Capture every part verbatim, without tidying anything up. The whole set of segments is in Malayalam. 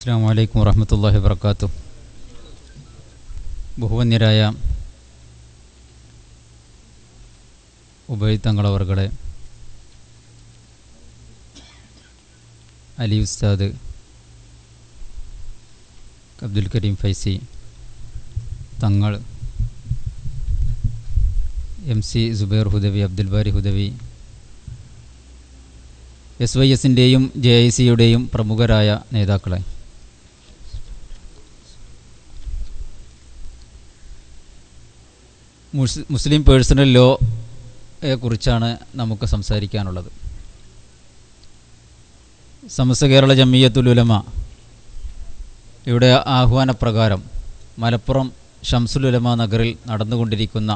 അസ്സലാമു അലൈക്കും വറഹ്മത്തുള്ളാഹി വബറകാതുഹു. ബഹുവന്യരായ ഉബൈദ് തങ്ങളവർകളെ, അലി ഉസ്താദ്, Abdul Kareem Faizy Thangal, M C Subair Hudavi, Abdul Bari Hudavi, S Y എസിൻ്റെയും ജെ ഐ സിയുടെയും പ്രമുഖരായ നേതാക്കളെ, മുസ്ലിം പേഴ്സണൽ ലോയെ കുറിച്ചാണ് നമുക്ക് സംസാരിക്കാനുള്ളത്. സമസ്ത കേരള ജമിയത്തുൽ ഉലമ ഇവിടെ ആഹ്വാനപ്രകാരം മലപ്പുറം ഷംസുൽ ഉലമ നഗറിൽ നടന്നുകൊണ്ടിരിക്കുന്ന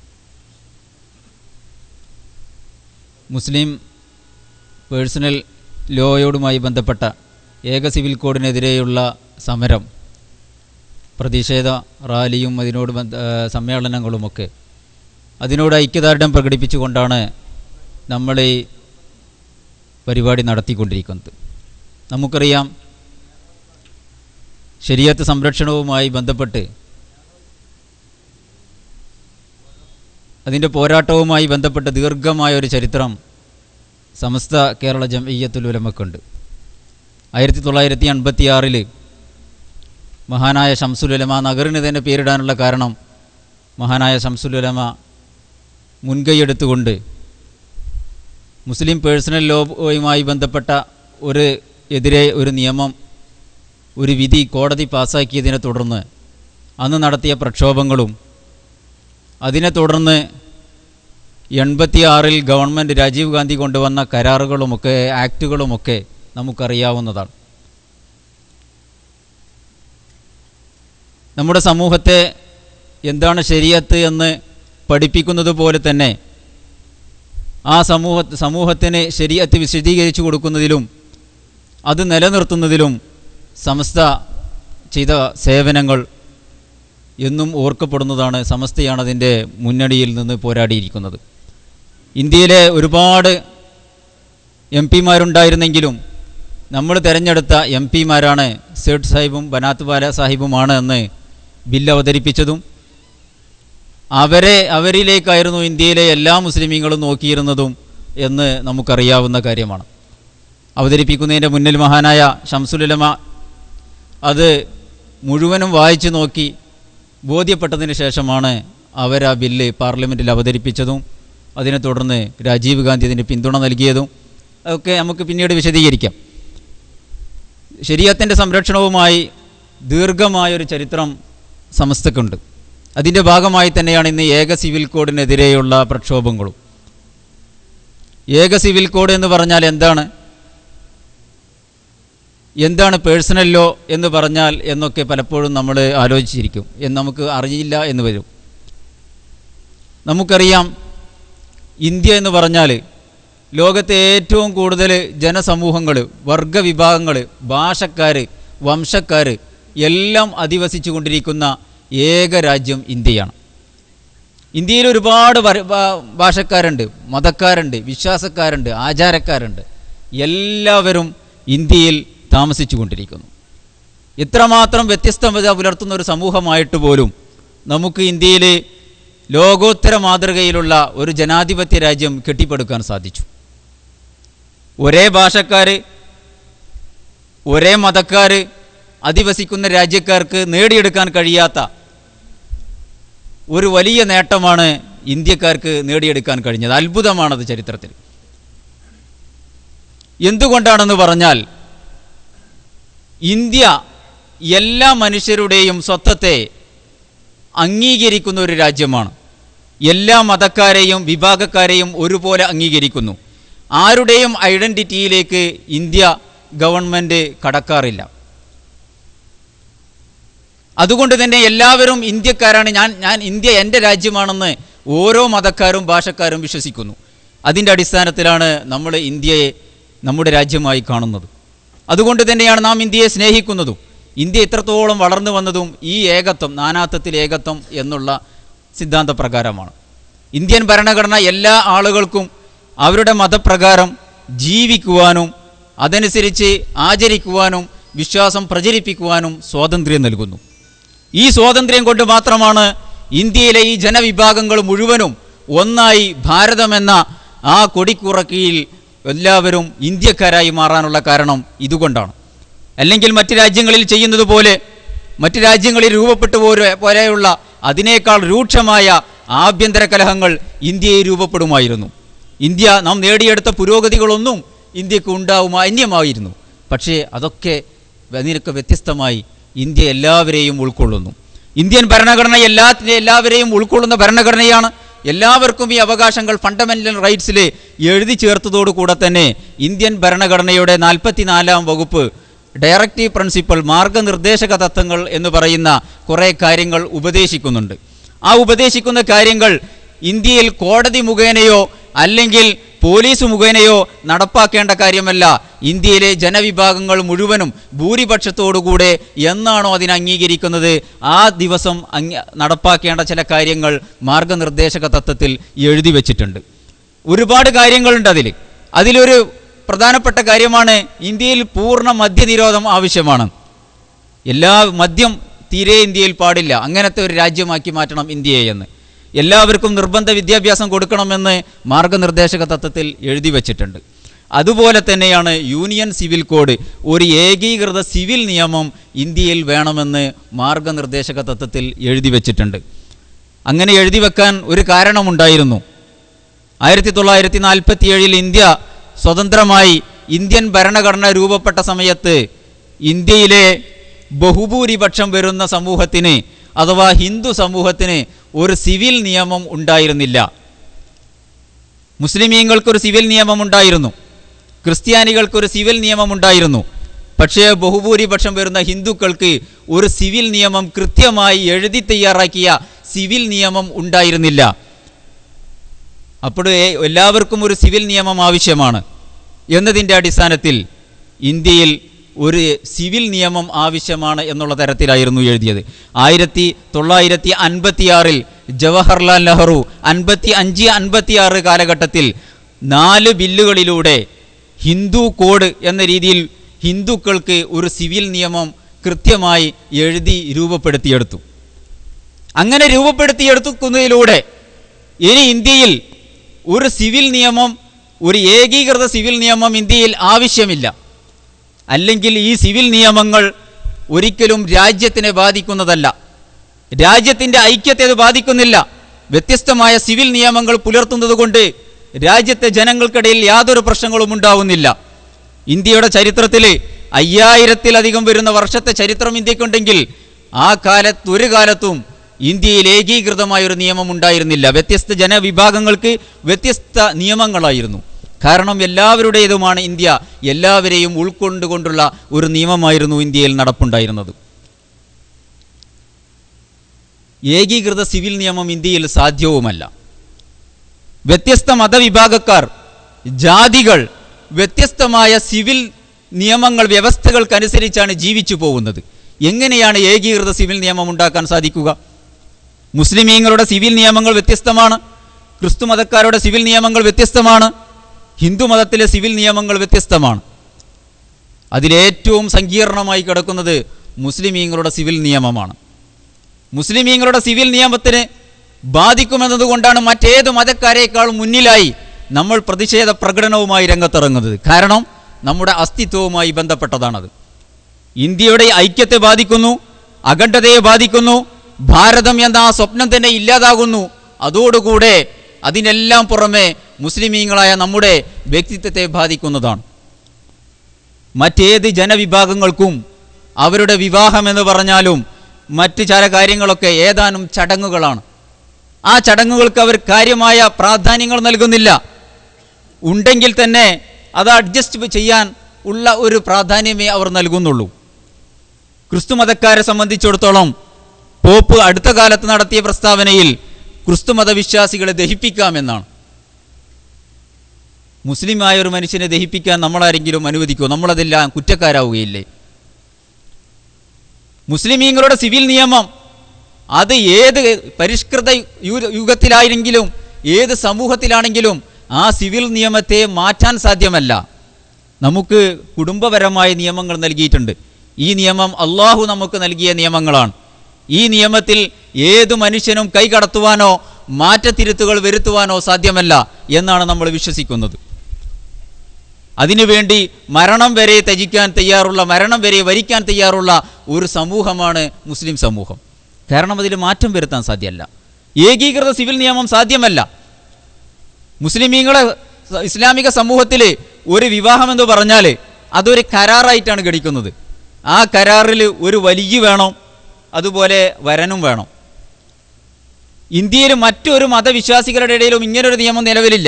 മുസ്ലിം പേഴ്സണൽ ലോയോടുമായി ബന്ധപ്പെട്ട ഏക സിവിൽ കോഡിനെതിരെയുള്ള സമരം, പ്രതിഷേധ റാലിയും അതിനോട് ബന്ധ സമ്മേളനങ്ങളുമൊക്കെ അതിനോട് ഐക്യദാർഢ്യം പ്രകടിപ്പിച്ചുകൊണ്ടാണ് നമ്മൾ ഈ പരിപാടി നടത്തിക്കൊണ്ടിരിക്കുന്നത്. നമുക്കറിയാം, ശരീഅത്ത് സംരക്ഷണവുമായി ബന്ധപ്പെട്ട് അതിൻ്റെ പോരാട്ടവുമായി ബന്ധപ്പെട്ട് ദീർഘമായൊരു ചരിത്രം സമസ്ത കേരള ജംഇയ്യത്തുൽ ഉലമക്കുണ്ട്. ആയിരത്തി തൊള്ളായിരത്തി അൻപത്തി ആറിൽ മഹാനായ ഷംസുൽ ഉലമ, നഗറിന് തന്നെ പേരിടാനുള്ള കാരണം മഹാനായ ഷംസുൽ ഉലമ മുൻകൈയെടുത്തുകൊണ്ട് മുസ്ലിം പേഴ്സണൽ ലോയുമായി ബന്ധപ്പെട്ട ഒരു എതിരെ ഒരു നിയമം, ഒരു വിധി കോടതി പാസ്സാക്കിയതിനെ തുടർന്ന് അന്ന് നടത്തിയ പ്രക്ഷോഭങ്ങളും അതിനെ തുടർന്ന് എൺപത്തി ആറിൽ ഗവൺമെൻറ് രാജീവ് ഗാന്ധി കൊണ്ടുവന്ന കരാറുകളുമൊക്കെ ആക്റ്റുകളുമൊക്കെ നമുക്കറിയാവുന്നതാണ്. നമ്മുടെ സമൂഹത്തെ എന്താണ് ശരീഅത്ത് എന്ന് പഠിപ്പിക്കുന്നത് പോലെ തന്നെ ആ സമൂഹ സമൂഹത്തിന് ശരീഅത്ത് വിശദീകരിച്ചു കൊടുക്കുന്നതിലും അത് നിലനിർത്തുന്നതിലും സമസ്ത ചെയ്ത സേവനങ്ങൾ എന്നും ഓർക്കപ്പെടുന്നതാണ്. സമസ്തയാണ് അതിൻ്റെ മുന്നണിയിൽ നിന്ന് പോരാടിയിരിക്കുന്നത്. ഇന്ത്യയിലെ ഒരുപാട് എം പിമാരുണ്ടായിരുന്നെങ്കിലും നമ്മൾ തിരഞ്ഞെടുത്ത എം പിമാരാണ് സേഠ് സാഹിബും ബനാത്ത് ബാല സാഹിബുമാണ് എന്ന് ബില്ല് അവതരിപ്പിച്ചതും. അവരെ അവരിലേക്കായിരുന്നു ഇന്ത്യയിലെ എല്ലാ മുസ്ലിമീങ്ങളും നോക്കിയിരുന്നതും എന്ന് നമുക്കറിയാവുന്ന കാര്യമാണ്. അവതരിപ്പിക്കുന്നതിൻ്റെ മുന്നിൽ മഹാനായ ഷംസുൽ ഉലമ അത് മുഴുവനും വായിച്ചു നോക്കി ബോധ്യപ്പെട്ടതിന് ശേഷമാണ് അവർ ആ ബില്ല് പാർലമെൻറ്റിൽ അവതരിപ്പിച്ചതും അതിനെ തുടർന്ന് രാജീവ് ഗാന്ധി അതിന് പിന്തുണ നൽകിയതും ഒക്കെ നമുക്ക് പിന്നീട് വിശദീകരിക്കാം. ശരീഅത്തിൻ്റെ സംരക്ഷണവുമായി ദീർഘമായൊരു ചരിത്രം സമസ്തക്കുണ്ട്. അതിൻ്റെ ഭാഗമായി തന്നെയാണ് ഇന്ന് ഏക സിവിൽ കോഡിനെതിരെയുള്ള പ്രക്ഷോഭങ്ങളും. ഏക സിവിൽ കോഡ് എന്ന് പറഞ്ഞാൽ എന്താണ്, എന്താണ് പേഴ്സണൽ ലോ എന്ന് പറഞ്ഞാൽ എന്നൊക്കെ പലപ്പോഴും നമ്മൾ ആലോചിച്ചിരിക്കും. എന്ന് നമുക്ക് അറിയില്ല എന്ന് വരും. നമുക്കറിയാം, ഇന്ത്യ എന്ന് പറഞ്ഞാൽ ലോകത്തെ ഏറ്റവും കൂടുതൽ ജനസമൂഹങ്ങൾ, വർഗവിഭാഗങ്ങൾ, ഭാഷക്കാർ, വംശക്കാർ എല്ലാം അധിവസിച്ചു കൊണ്ടിരിക്കുന്ന ഏക രാജ്യം ഇന്ത്യയാണ്. ഇന്ത്യയിൽ ഒരുപാട് ഭാഷക്കാരുണ്ട്, മതക്കാരുണ്ട്, വിശ്വാസക്കാരുണ്ട്, ആചാരക്കാരുണ്ട്. എല്ലാവരും ഇന്ത്യയിൽ താമസിച്ചു കൊണ്ടിരിക്കുന്നു. ഇത്രമാത്രം വ്യത്യസ്തത പുലർത്തുന്ന ഒരു സമൂഹമായിട്ട് പോലും നമുക്ക് ഇന്ത്യയിൽ ലോകോത്തര മാതൃകയിലുള്ള ഒരു ജനാധിപത്യ രാജ്യം കെട്ടിപ്പടുക്കാൻ സാധിച്ചു. ഒരേ ഭാഷക്കാർ, ഒരേ മതക്കാർ അധിവസിക്കുന്ന രാജ്യക്കാർക്ക് നേടിയെടുക്കാൻ കഴിയാത്ത ഒരു വലിയ നേട്ടമാണ് ഇന്ത്യക്കാർക്ക് നേടിയെടുക്കാൻ കഴിഞ്ഞത്. അത്ഭുതമാണത് ചരിത്രത്തിൽ. എന്തുകൊണ്ടാണെന്ന് പറഞ്ഞാൽ, ഇന്ത്യ എല്ലാ മനുഷ്യരുടെയും സ്വത്വത്തെ അംഗീകരിക്കുന്ന ഒരു രാജ്യമാണ്. എല്ലാ മതക്കാരെയും വിഭാഗക്കാരെയും ഒരുപോലെ അംഗീകരിക്കുന്നു. ആരുടെയും ഐഡൻറ്റിറ്റിയിലേക്ക് ഇന്ത്യ ഗവൺമെൻറ് കടക്കാറില്ല. അതുകൊണ്ട് തന്നെ എല്ലാവരും ഇന്ത്യക്കാരാണ്. ഞാൻ ഞാൻ ഇന്ത്യ എൻ്റെ രാജ്യമാണെന്ന് ഓരോ മതക്കാരും ഭാഷക്കാരും വിശ്വസിക്കുന്നു. അതിൻ്റെ അടിസ്ഥാനത്തിലാണ് നമ്മൾ ഇന്ത്യയെ നമ്മുടെ രാജ്യമായി കാണുന്നത്. അതുകൊണ്ട് തന്നെയാണ് നാം ഇന്ത്യയെ സ്നേഹിക്കുന്നതും. ഇന്ത്യ ഇത്രത്തോളം വളർന്നു വന്നതും ഈ ഏകത്വം, നാനാത്വത്തിൽ ഏകത്വം എന്നുള്ള സിദ്ധാന്ത പ്രകാരമാണ്. ഇന്ത്യൻ ഭരണഘടന എല്ലാ ആളുകൾക്കും അവരുടെ മതപ്രകാരം ജീവിക്കുവാനും അതനുസരിച്ച് ആചരിക്കുവാനും വിശ്വാസം പ്രചരിപ്പിക്കുവാനും സ്വാതന്ത്ര്യം നൽകുന്നു. ഈ സ്വാതന്ത്ര്യം കൊണ്ട് മാത്രമാണ് ഇന്ത്യയിലെ ഈ ജനവിഭാഗങ്ങൾ മുഴുവനും ഒന്നായി ഭാരതമെന്ന ആ കൊടിക്കുറക്കയിൽ എല്ലാവരും ഇന്ത്യക്കാരായി മാറാനുള്ള കാരണം ഇതുകൊണ്ടാണ്. അല്ലെങ്കിൽ മറ്റ് രാജ്യങ്ങളിൽ ചെയ്യുന്നത് പോലെ മറ്റ് രാജ്യങ്ങളിൽ രൂപപ്പെട്ടു പോലെയുള്ള അതിനേക്കാൾ രൂക്ഷമായ ആഭ്യന്തര കലഹങ്ങൾ ഇന്ത്യയിൽ രൂപപ്പെടുമായിരുന്നു. ഇന്ത്യ നാം നേടിയെടുത്ത പുരോഗതികളൊന്നും ഇന്ത്യക്ക് ഉണ്ടാവുമാ അന്യമായിരുന്നു. പക്ഷേ അതൊക്കെ അതിനൊക്കെ വ്യത്യസ്തമായി ഇന്ത്യ എല്ലാവരെയും ഉൾക്കൊള്ളുന്നു. ഇന്ത്യൻ ഭരണഘടന എല്ലാ എല്ലാവരെയും ഉൾക്കൊള്ളുന്ന ഭരണഘടനയാണ്. എല്ലാവർക്കും ഈ അവകാശങ്ങൾ ഫണ്ടമെൻ്റൽ റൈറ്റ്സിൽ എഴുതി ചേർത്തതോടുകൂടെ തന്നെ ഇന്ത്യൻ ഭരണഘടനയുടെ നാൽപ്പത്തിനാലാം വകുപ്പ് ഡയറക്റ്റീവ് പ്രിൻസിപ്പൽ മാർഗനിർദ്ദേശക തത്വങ്ങൾ എന്ന് പറയുന്ന കുറേ കാര്യങ്ങൾ ഉപദേശിക്കുന്നുണ്ട്. ആ ഉപദേശിക്കുന്ന കാര്യങ്ങൾ ഇന്ത്യയിൽ കോടതി മുഖേനയോ അല്ലെങ്കിൽ പോലീസ് മുഖേനയോ നടപ്പാക്കേണ്ട കാര്യമല്ല. ഇന്ത്യയിലെ ജനവിഭാഗങ്ങൾ മുഴുവനും ഭൂരിപക്ഷത്തോടുകൂടെ എന്നാണോ അതിനെ അംഗീകരിക്കുന്നത് ആ ദിവസം നടപ്പാക്കേണ്ട ചില കാര്യങ്ങൾ മാർഗനിർദ്ദേശക തത്വത്തിൽ എഴുതി വച്ചിട്ടുണ്ട്. ഒരുപാട് കാര്യങ്ങളുണ്ട് അതിൽ. അതിലൊരു പ്രധാനപ്പെട്ട കാര്യമാണ് ഇന്ത്യയിൽ പൂർണ്ണ മദ്യനിരോധം ആവശ്യമാണ്. എല്ലാ മദ്യം തീരെ ഇന്ത്യയിൽ പാടില്ല, അങ്ങനത്തെ ഒരു രാജ്യമാക്കി മാറ്റണം ഇന്ത്യയെ എന്ന്. എല്ലാവർക്കും നിർബന്ധ വിദ്യാഭ്യാസം കൊടുക്കണമെന്ന് മാർഗനിർദ്ദേശക തത്വത്തിൽ എഴുതി വച്ചിട്ടുണ്ട്. അതുപോലെ തന്നെയാണ് യൂണിയൻ സിവിൽ കോഡ്, ഒരു ഏകീകൃത സിവിൽ നിയമം ഇന്ത്യയിൽ വേണമെന്ന് മാർഗനിർദ്ദേശക തത്വത്തിൽ എഴുതി വച്ചിട്ടുണ്ട്. അങ്ങനെ എഴുതി വെക്കാൻ ഒരു കാരണമുണ്ടായിരുന്നു. ആയിരത്തി തൊള്ളായിരത്തി നാൽപ്പത്തി ഏഴിൽ ഇന്ത്യ സ്വതന്ത്രമായി ഇന്ത്യൻ ഭരണഘടന രൂപപ്പെട്ട സമയത്ത് ഇന്ത്യയിലെ ബഹുഭൂരിപക്ഷം വരുന്ന സമൂഹത്തിന് അഥവാ ഹിന്ദു സമൂഹത്തിന് ഒരു സിവിൽ നിയമം ഉണ്ടായിരുന്നില്ല. മുസ്ലിമീങ്ങൾക്കൊരു സിവിൽ നിയമം ഉണ്ടായിരുന്നു, ക്രിസ്ത്യാനികൾക്കൊരു സിവിൽ നിയമം ഉണ്ടായിരുന്നു. പക്ഷേ ബഹുഭൂരിപക്ഷം വരുന്ന ഹിന്ദുക്കൾക്ക് ഒരു സിവിൽ നിയമം കൃത്യമായി എഴുതി തയ്യാറാക്കിയ സിവിൽ നിയമം ഉണ്ടായിരുന്നില്ല. അപ്പോൾ എല്ലാവർക്കും ഒരു സിവിൽ നിയമം ആവശ്യമാണ് എന്നതിൻ്റെ അടിസ്ഥാനത്തിൽ ഇന്ത്യയിൽ ഒരു സിവിൽ നിയമം ആവശ്യമാണ് എന്നുള്ള തരത്തിലായിരുന്നു എഴുതിയത്. ആയിരത്തി തൊള്ളായിരത്തി അൻപത്തി ആറിൽ ജവഹർലാൽ നെഹ്റു അൻപത്തി അഞ്ച് അൻപത്തി ആറ് കാലഘട്ടത്തിൽ നാല് ബില്ലുകളിലൂടെ ഹിന്ദു കോഡ് എന്ന രീതിയിൽ ഹിന്ദുക്കൾക്ക് ഒരു സിവിൽ നിയമം കൃത്യമായി എഴുതി രൂപപ്പെടുത്തിയെടുത്തു. അങ്ങനെ രൂപപ്പെടുത്തിയെടുക്കുന്നതിലൂടെ ഇനി ഇന്ത്യയിൽ ഒരു സിവിൽ നിയമം, ഒരു ഏകീകൃത സിവിൽ നിയമം ഇന്ത്യയിൽ ആവശ്യമില്ല. അല്ലെങ്കിൽ ഈ സിവിൽ നിയമങ്ങൾ ഒരിക്കലും രാജ്യത്തിനെ ബാധിക്കുന്നതല്ല, രാജ്യത്തിൻ്റെ ഐക്യത്തെ അത് ബാധിക്കുന്നില്ല. വ്യത്യസ്തമായ സിവിൽ നിയമങ്ങൾ പുലർത്തുന്നത് കൊണ്ട് രാജ്യത്തെ ജനങ്ങൾക്കിടയിൽ യാതൊരു പ്രശ്നങ്ങളും ഉണ്ടാവുന്നില്ല. ഇന്ത്യയുടെ ചരിത്രത്തിൽ അയ്യായിരത്തിലധികം വരുന്ന വർഷത്തെ ചരിത്രം ഇന്ത്യക്കുണ്ടെങ്കിൽ ആ കാലത്ത് ഒരു കാലത്തും ഇന്ത്യയിൽ ഏകീകൃതമായൊരു നിയമം ഉണ്ടായിരുന്നില്ല. വ്യത്യസ്ത ജനവിഭാഗങ്ങൾക്ക് വ്യത്യസ്ത നിയമങ്ങളായിരുന്നു. കാരണം എല്ലാവരുടേതുമാണ് ഇന്ത്യ, എല്ലാവരെയും ഉൾക്കൊണ്ടുകൊണ്ടുള്ള ഒരു നിയമമായിരുന്നു ഇന്ത്യയിൽ നടപ്പുണ്ടായിരുന്നത്. ഏകീകൃത സിവിൽ നിയമം ഇന്ത്യയിൽ സാധ്യവുമല്ല. വ്യത്യസ്ത മതവിഭാഗക്കാർ, ജാതികൾ വ്യത്യസ്തമായ സിവിൽ നിയമങ്ങൾ വ്യവസ്ഥകൾക്കനുസരിച്ചാണ് ജീവിച്ചു പോകുന്നത്. എങ്ങനെയാണ് ഏകീകൃത സിവിൽ നിയമം ഉണ്ടാക്കാൻ സാധിക്കുക? മുസ്ലിമീങ്ങളുടെ സിവിൽ നിയമങ്ങൾ വ്യത്യസ്തമാണ്, ക്രിസ്തു മതക്കാരുടെ സിവിൽ നിയമങ്ങൾ വ്യത്യസ്തമാണ്, ഹിന്ദു മതത്തിലെ സിവിൽ നിയമങ്ങൾ വ്യത്യസ്തമാണ്. അതിലേറ്റവും സങ്കീർണമായി കിടക്കുന്നത് മുസ്ലിമീങ്ങളുടെ സിവിൽ നിയമമാണ്. മുസ്ലിമീങ്ങളുടെ സിവിൽ നിയമത്തിന് ബാധിക്കുമെന്നതുകൊണ്ടാണ് മറ്റേത് മതക്കാരേക്കാളും മുന്നിലായി നമ്മൾ പ്രതിഷേധ പ്രകടനവുമായി രംഗത്തിറങ്ങുന്നത്. കാരണം നമ്മുടെ അസ്തിത്വവുമായി ബന്ധപ്പെട്ടതാണത്. ഇന്ത്യയുടെ ഐക്യത്തെ ബാധിക്കുന്നു, അഖണ്ഡതയെ ബാധിക്കുന്നു, ഭാരതം എന്ന ആ സ്വപ്നം തന്നെ ഇല്ലാതാകുന്നു. അതോടുകൂടെ അതിനെല്ലാം പുറമെ മുസ്ലിമീങ്ങളായ നമ്മുടെ വ്യക്തിത്വത്തെ ബാധിക്കുന്നതാണ്. മറ്റേത് ജനവിഭാഗങ്ങൾക്കും അവരുടെ വിവാഹം എന്ന് പറഞ്ഞാലും മറ്റ് ചില കാര്യങ്ങളൊക്കെ ഏതാനും ചടങ്ങുകളാണ്. ആ ചടങ്ങുകൾക്ക് അവർ കാര്യമായ പ്രാധാന്യങ്ങൾ നൽകുന്നില്ല. ഉണ്ടെങ്കിൽ തന്നെ അത് അഡ്ജസ്റ്റ് ചെയ്യാൻ ഉള്ള ഒരു പ്രാധാന്യമേ അവർ നൽകുന്നുള്ളൂ. ക്രിസ്തുമതക്കാരെ സംബന്ധിച്ചിടത്തോളം പോപ്പ് അടുത്ത കാലത്ത് നടത്തിയ പ്രസ്താവനയിൽ ക്രിസ്തുമത വിശ്വാസികളെ ദഹിപ്പിക്കാമെന്നാണ്. മുസ്ലിമായ ഒരു മനുഷ്യനെ ദഹിപ്പിക്കാൻ നമ്മളാരെങ്കിലും അനുവദിക്കുമോ? നമ്മളതെല്ലാം കുറ്റക്കാരാവുകയില്ലേ? മുസ്ലിമീങ്ങളുടെ സിവിൽ നിയമം അത് ഏത് പരിഷ്കൃത യുഗത്തിലായെങ്കിലും ഏത് സമൂഹത്തിലാണെങ്കിലും ആ സിവിൽ നിയമത്തെ മാറ്റാൻ സാധ്യമല്ല. നമുക്ക് കുടുംബപരമായ നിയമങ്ങൾ നൽകിയിട്ടുണ്ട്. ഈ നിയമം അള്ളാഹു നമുക്ക് നൽകിയ നിയമങ്ങളാണ്. ഈ നിയമത്തിൽ ഏതു മനുഷ്യനും കൈകടത്തുവാനോ മാറ്റത്തിരുത്തുകൾ വരുത്തുവാനോ സാധ്യമല്ല എന്നാണ് നമ്മൾ വിശ്വസിക്കുന്നത്. അതിനുവേണ്ടി മരണം വരെ ത്യജിക്കാൻ തയ്യാറുള്ള, മരണം വരെ വരിക്കാൻ തയ്യാറുള്ള ഒരു സമൂഹമാണ് മുസ്ലിം സമൂഹം. കാരണം അതിൽ മാറ്റം വരുത്താൻ സാധ്യമല്ല. ഏകീകൃത സിവിൽ നിയമം സാധ്യമല്ല. മുസ്ലിമീങ്ങളെ ഇസ്ലാമിക സമൂഹത്തിൽ ഒരു വിവാഹം എന്ന് പറഞ്ഞാൽ അതൊരു കരാറായിട്ടാണ് ഗണിക്കുന്നത്. ആ കരാറിൽ ഒരു വലിയ വേണം, അതുപോലെ വരനും വേണം. ഇന്ത്യയിൽ മറ്റൊരു മതവിശ്വാസികളുടെ ഇടയിലും ഇങ്ങനൊരു നിയമം നിലവിലില്ല.